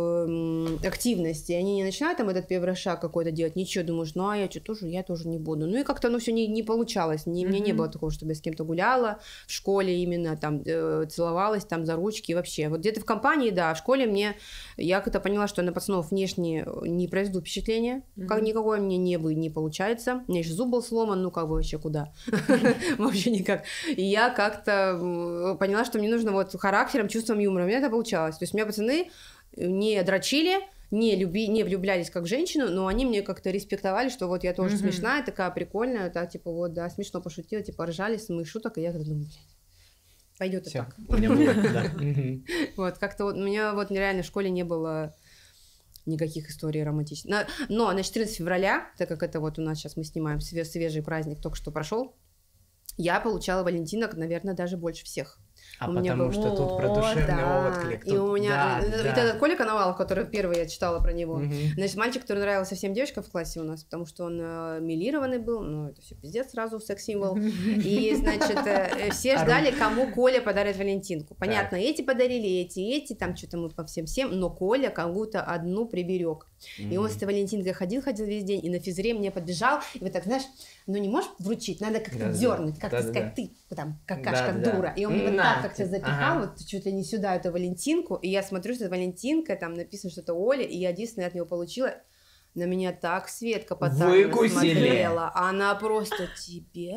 э, активности, они не начинают там этот первый шаг какой-то делать, ничего, думаешь, ну, а я что, тоже, я тоже не буду, ну, и как-то оно все не, не получалось, не, mm-hmm. мне не было такого, чтобы я с кем-то гуляла, в школе именно, там, э, целовалась, там, за ручки, вообще, вот где-то в компании, да, в школе мне, я как-то поняла, что я на пацанов внешне не произведу впечатление, mm-hmm. как никакое мне не, не получается, у меня еще зуб был сломан, ну, как бы вообще куда, вообще никак, и я как-то поняла, что мне нужно вот характером, чувством юмора, у меня это получалось. То есть у меня пацаны не дрочили, не, люби, не влюблялись как в женщину, но они мне как-то респектовали, что вот я тоже mm-hmm. смешная, такая прикольная, так, типа, вот, да, смешно пошутила, типа, ржали с моих шуток, и я думаю, блядь, пойдет и так. У меня было, да. Вот, как-то вот у меня вот реально в школе не было никаких историй романтичных. Но на четырнадцатое февраля, так как это вот у нас сейчас мы снимаем свежий праздник, только что прошел, я получала валентинок, наверное, даже больше всех. А у потому меня был... что тут про душевный да. отклик. И у меня... Да, это да. этот Коля Коновалов, который первый я читала про него. Угу. Значит, мальчик, который нравился всем девочкам в классе у нас, потому что он э, милированный был, ну, это все пиздец сразу, секс-символ. И, значит, э, все ждали, кому Коля подарит валентинку. Понятно, так. эти подарили, эти, эти, там что-то мы по всем-всем, но Коля кому-то одну приберег. Mm-hmm. И он с этой валентинкой ходил-ходил весь день, и на физре мне подбежал, и вот так, знаешь, ну не можешь вручить, надо как-то да, дернуть, как-то да, сказать, да. ты там какашка да, дура. Да. И он мне вот так как-то запихал, ага. вот чуть ли не сюда эту валентинку, и я смотрю, что это валентинка, там написано что-то Оля, и я единственное от него получила, на меня так Светка Потанина смотрела, она просто тебе,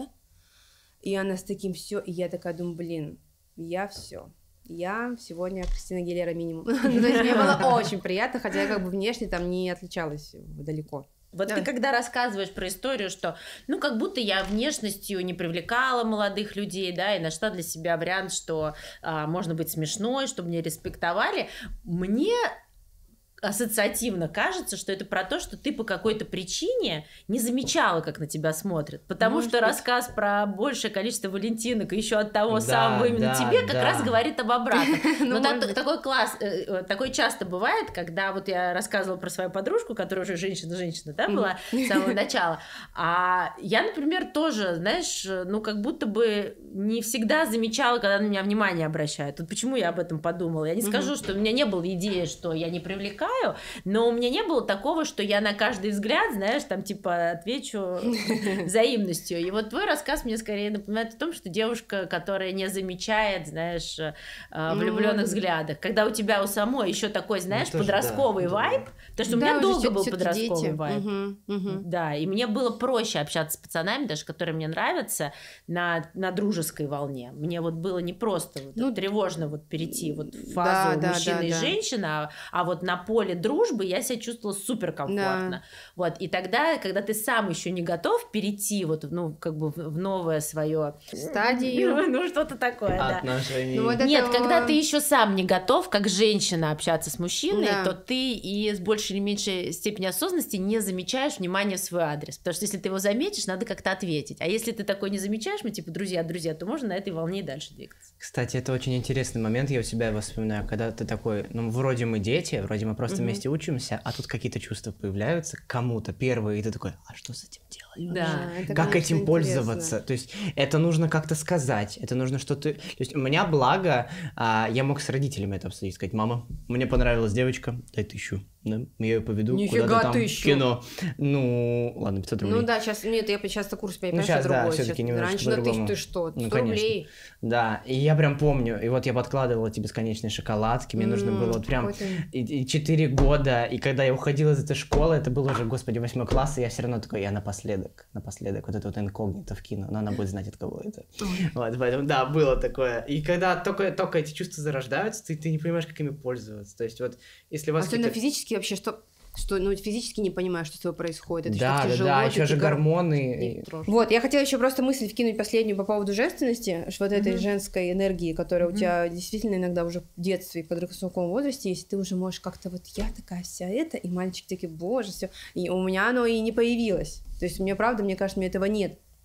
и она с таким все, и я такая думаю, блин, я все. Я сегодня Кристина Агилера минимум. То есть мне было очень приятно, хотя я как бы внешне там не отличалась далеко. Вот да. Ты когда рассказываешь про историю, что ну как будто я внешностью не привлекала молодых людей, да, и нашла для себя вариант, что а, можно быть смешной, чтобы меня респектовали, мне ассоциативно кажется, что это про то, что ты по какой-то причине не замечала, как на тебя смотрят. Потому Может что быть. Рассказ про большее количество валентинок и еще от того да, самого именно да, тебе как да. раз говорит об обратном. Но такой класс, такой часто бывает, когда вот я рассказывала про свою подружку, которая уже женщина-женщина, да, была с самого начала. А я, например, тоже, знаешь, ну как будто бы не всегда замечала, когда на меня внимание обращают. Вот почему я об этом подумала. Я не скажу, что у меня не было идеи, что я не привлекаю, но у меня не было такого, что я на каждый взгляд, знаешь, там типа отвечу взаимностью. И вот твой рассказ мне скорее напоминает о том, что девушка, которая не замечает, знаешь, влюбленных ну, взглядах, когда у тебя у самой еще такой, знаешь, ну, подростковый да, вайб, да. потому что да, у меня долго был подростковый дети. Вайб. Угу, угу. Да, и мне было проще общаться с пацанами, даже которые мне нравятся, на, на дружеской волне. Мне вот было не просто вот, ну, тревожно вот перейти вот в фазу да, мужчина да, и да, женщина, да. а вот на поле дружбы я себя чувствовала суперкомфортно. Да. Вот. И тогда, когда ты сам еще не готов перейти вот, ну, как бы в новое свое стадию, ну, что-то такое, да. Ну, вот Нет, этого... когда ты еще сам не готов, как женщина, общаться с мужчиной, да. то ты и с большей или меньшей степенью осознанности не замечаешь внимания в свой адрес. Потому что если ты его заметишь, надо как-то ответить. А если ты такой не замечаешь, мы типа друзья, друзья, то можно на этой волне и дальше двигаться. Кстати, это очень интересный момент, я у себя его вспоминаю, когда ты такой, ну, вроде мы дети, вроде мы просто mm-hmm. вместе учимся, а тут какие-то чувства появляются кому-то первые, и ты такой, а что с этим делать? Да, это, как этим интересно. Пользоваться? То есть это нужно как-то сказать, это нужно что-то... То есть у меня благо, а, я мог с родителями это обсудить, сказать, мама, мне понравилась девочка, дай тысячу. Да? Я ее поведу Нифига куда-то там ты в кино. Ну, ладно, пятьсот рублей. Ну да, сейчас, нет, я сейчас на курс понимаю, ну, сейчас, что да, другое. Все-таки немножко раньше на тысячу ты что, сто ну, рублей. Да, и я прям помню, и вот я подкладывала эти бесконечные шоколадки, мне mm, нужно было вот прям четыре года, и когда я уходила из этой школы, это было уже, господи, восьмой класс, и я все равно такой, я напоследок, напоследок, вот это вот инкогнито вкину, но она будет знать, от кого это. Вот, поэтому, да, было такое. И когда только, только эти чувства зарождаются, ты, ты не понимаешь, как ими пользоваться. То есть вот, если у вас... Особенно физически вообще, что... Что, ну, физически не понимаешь, что с тобой происходит. Это да, еще тяжело, да, да, еще же гормоны. И... Вот, я хотела еще просто мысль вкинуть последнюю по поводу женственности, вот этой mm-hmm. женской энергии, которая mm-hmm. у тебя действительно иногда уже в детстве и в подростковом возрасте, если ты уже можешь как-то вот я такая вся эта, и мальчик такие, боже, все. И у меня оно и не появилось. То есть мне правда, мне кажется, мне этого нет.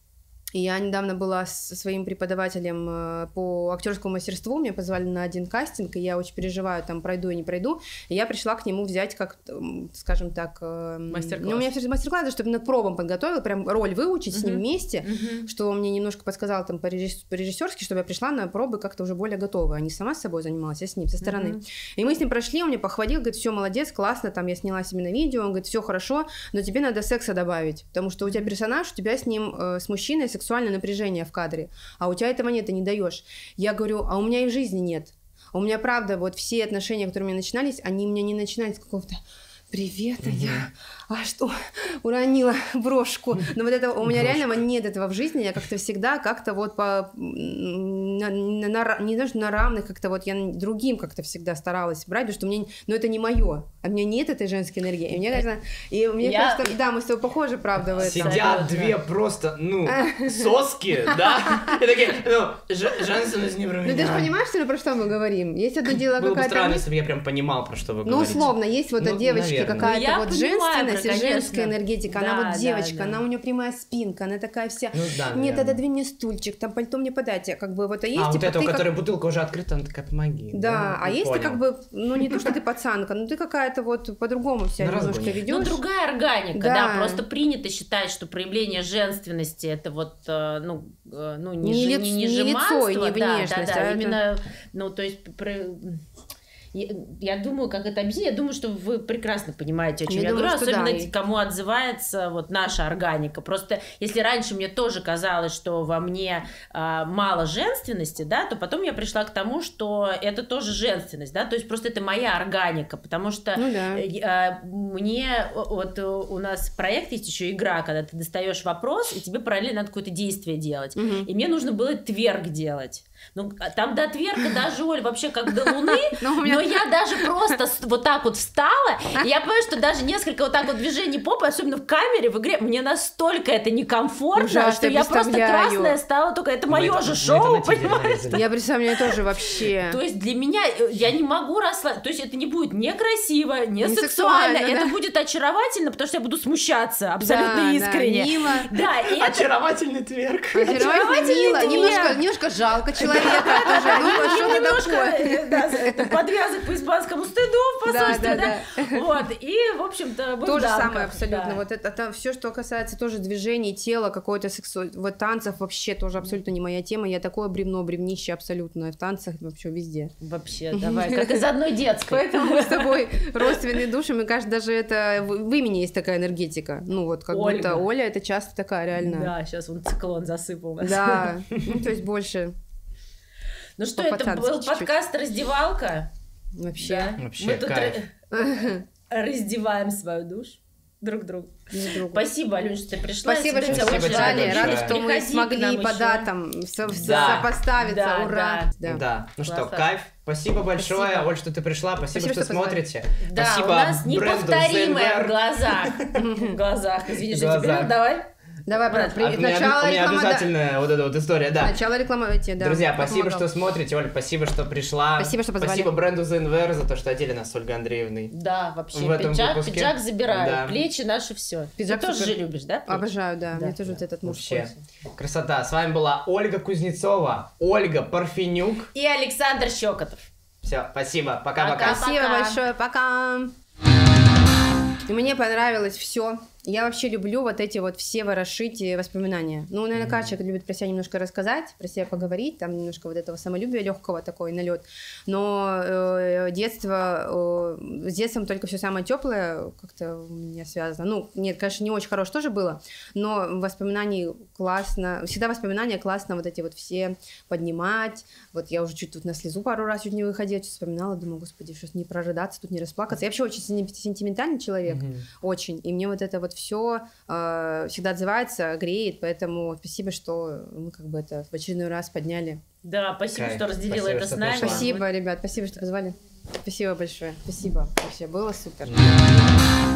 И я недавно была со своим преподавателем по актерскому мастерству, меня позвали на один кастинг, и я очень переживаю, там, пройду и не пройду, и я пришла к нему взять, как, скажем так... Мастер-класс. Ну, у меня мастер-класс, чтобы на пробам подготовил, прям роль выучить uh-huh. с ним вместе, uh-huh. что он мне немножко подсказал там по-режиссерски, чтобы я пришла на пробы как-то уже более готовая, а не сама с собой занималась, а с ним, со стороны. Uh-huh. И мы с ним прошли, он мне похвалил, говорит, все, молодец, классно, там, я сняла себе на видео, он говорит, все хорошо, но тебе надо секса добавить, потому что у тебя персонаж, у тебя с ним, э, с мужчиной, сексуальное напряжение в кадре, а у тебя этого нет, ты не даешь. Я говорю, а у меня и жизни нет. У меня, правда, вот все отношения, которые у меня начинались, они у меня не начинались с какого-то «Привет, а я, а что, уронила брошку». Но вот это, у меня реально нет этого в жизни, я как-то всегда как-то вот по, на, на, не знаю, на равных как-то вот я другим как-то всегда старалась брать, потому что мне, ну это не мое, а у меня нет этой женской энергии. И мне кажется, и мне я... кажется, да, мы с тобой похожи, правда, в этом. Сидят две просто, ну, соски, да, и такие, ну, женственность не про меня. Ну ты же понимаешь, что про что мы говорим? Есть одно дело какая-то... Было бы странно, если бы я прям понимал, про что вы говорите. Ну, условно, есть вот от девочки какая-то ну, вот понимаю, женственность и женская энергетика. Да, она вот девочка, да, да. она у нее прямая спинка, она такая вся. Ну, да, нет, наверное. отодвинь мне стульчик, там пальто мне подайте. Как бы вот а есть. А, типа, вот это, у как... которой бутылка уже открыта, она такая, помоги. Да, да а есть понял. ты как бы, ну не то, что ты пацанка, но ты какая-то вот по-другому себя На немножко разгоне. ведешь. Ну, другая органика, Да. да. Просто принято считать, что проявление женственности это вот, э, ну, э, ну не, Не же, лиц- не, не не лицо жеманство, и не да, внешность, да, да, а это- именно, ну, то есть... Про... Я, я думаю, как это объяснить, я думаю, что вы прекрасно понимаете, о чем Я я, думаю, говорю, что особенно да. те, кому отзывается вот наша органика. Просто если раньше мне тоже казалось, что во мне а, мало женственности, да, то потом я пришла к тому, что это тоже женственность, да, то есть просто это моя органика, потому что Ну да. а, мне, вот у нас проект есть еще игра, когда ты достаешь вопрос, и тебе параллельно надо какое-то действие делать. Мгм. И мне нужно было тверк делать. Ну, там до тверка даже, Оль, вообще как до луны, Но у меня- но я даже просто с- вот так вот встала, и я понимаю, что даже несколько вот так вот движений попы, особенно в камере, в игре, мне настолько это некомфортно, Ужасно, что я я просто представляю. красная стала, только это Мы мое это- же мы шоу, это на тизере понимаешь? нарезали. Я представляю тоже вообще. То есть для меня, э, я не могу расслабиться, то есть это не будет некрасиво, не, Не сексуально, сексуально, это да. будет очаровательно, потому что я буду смущаться абсолютно Да, да, искренне. мило. Да, и это... Очаровательный тверк. Очаровательно, мило, тверк. немножко, немножко жалко человека тоже. Ну, Ну, что-то немножко такое. э, да, это подвязок по испанскому стыду в Да, посольстве, да, да, Вот, и, в общем-то, мы То в же дамках, самое абсолютно. да. Вот это, это все, что касается тоже движений, тела, какой-то сексу... Вот танцев вообще тоже абсолютно не моя тема. Я такое бревно, бревнище абсолютно в танцах вообще везде. Вообще, давай, как из одной детской. Поэтому мы с тобой родственные души. Мне кажется, даже это в в имени есть такая энергетика. Ну вот, как Ольга. будто Оля это часто такая реально. Да, сейчас он циклон засыпал нас. Да. Ну, то есть больше Ну что, это По-пацански был чуть-чуть. подкаст «Раздевалка». вообще. Да. Вообще Мы тут кайф. ра- раздеваем свою душу друг другу. друг другу. Спасибо, Алёнь, что ты пришла. Спасибо, Я что тебя Спасибо очень тебе ждали. большое. Рада, что мы Приходи к смогли нам по ещё. датам со- Да. сопоставиться. Да, Ура! да. Да, ну что, Классно. кайф. Спасибо большое, Спасибо. Оль, что ты пришла. Спасибо, Спасибо, что что позвали. смотрите. Да, Спасибо у нас бренду неповторимое в Zenver. глазах. В глазах. Извини, что я Глазах. тебе давай. Давай, брат, А, при- у меня, начало у меня реклама. да. обязательная вот эта вот история, да. Начало рекламы, эти, да. Друзья, как спасибо, помогал. что смотрите. Оль, спасибо, что пришла. Спасибо, что позвали. Спасибо бренду Zenver за то, что одели нас с Ольгой Андреевной. Да, вообще. В этом Пиджак, выпуске. пиджак забираю. Да. Плечи наши все. Пиджак Ты тоже супер. же любишь, да? плечи? Обожаю, да. Да, Мне тоже да. вот этот мужской. Вообще. Красота. С вами была Ольга Кузнецова, Ольга Парфенюк. И Александр Щекотов. Все, спасибо. Пока-пока. Пока. Спасибо большое, пока. Мне понравилось все. Я вообще люблю вот эти вот все ворошить и воспоминания. Ну, наверное, каждый человек любит про себя немножко рассказать, про себя поговорить, там немножко вот этого самолюбия легкого такой налет. Но э, детство, э, с детством только все самое теплое как-то у меня связано. Ну, нет, конечно, не очень хорошее тоже было, но воспоминаний классно, всегда воспоминания классно вот эти вот все поднимать. Вот я уже чуть тут на слезу пару раз чуть не выходила, чуть вспоминала, думаю, господи, что не прорыдаться, тут не расплакаться. Я вообще очень сентиментальный человек, Мгм. очень, и мне вот это вот все э, всегда отзывается, греет, поэтому спасибо, что мы как бы это в очередной раз подняли. Да, спасибо, Кайф. что разделила Спасибо, это что с нами. пришла. Спасибо, ребят, спасибо, что позвали. Спасибо большое, спасибо, вообще было супер. Да.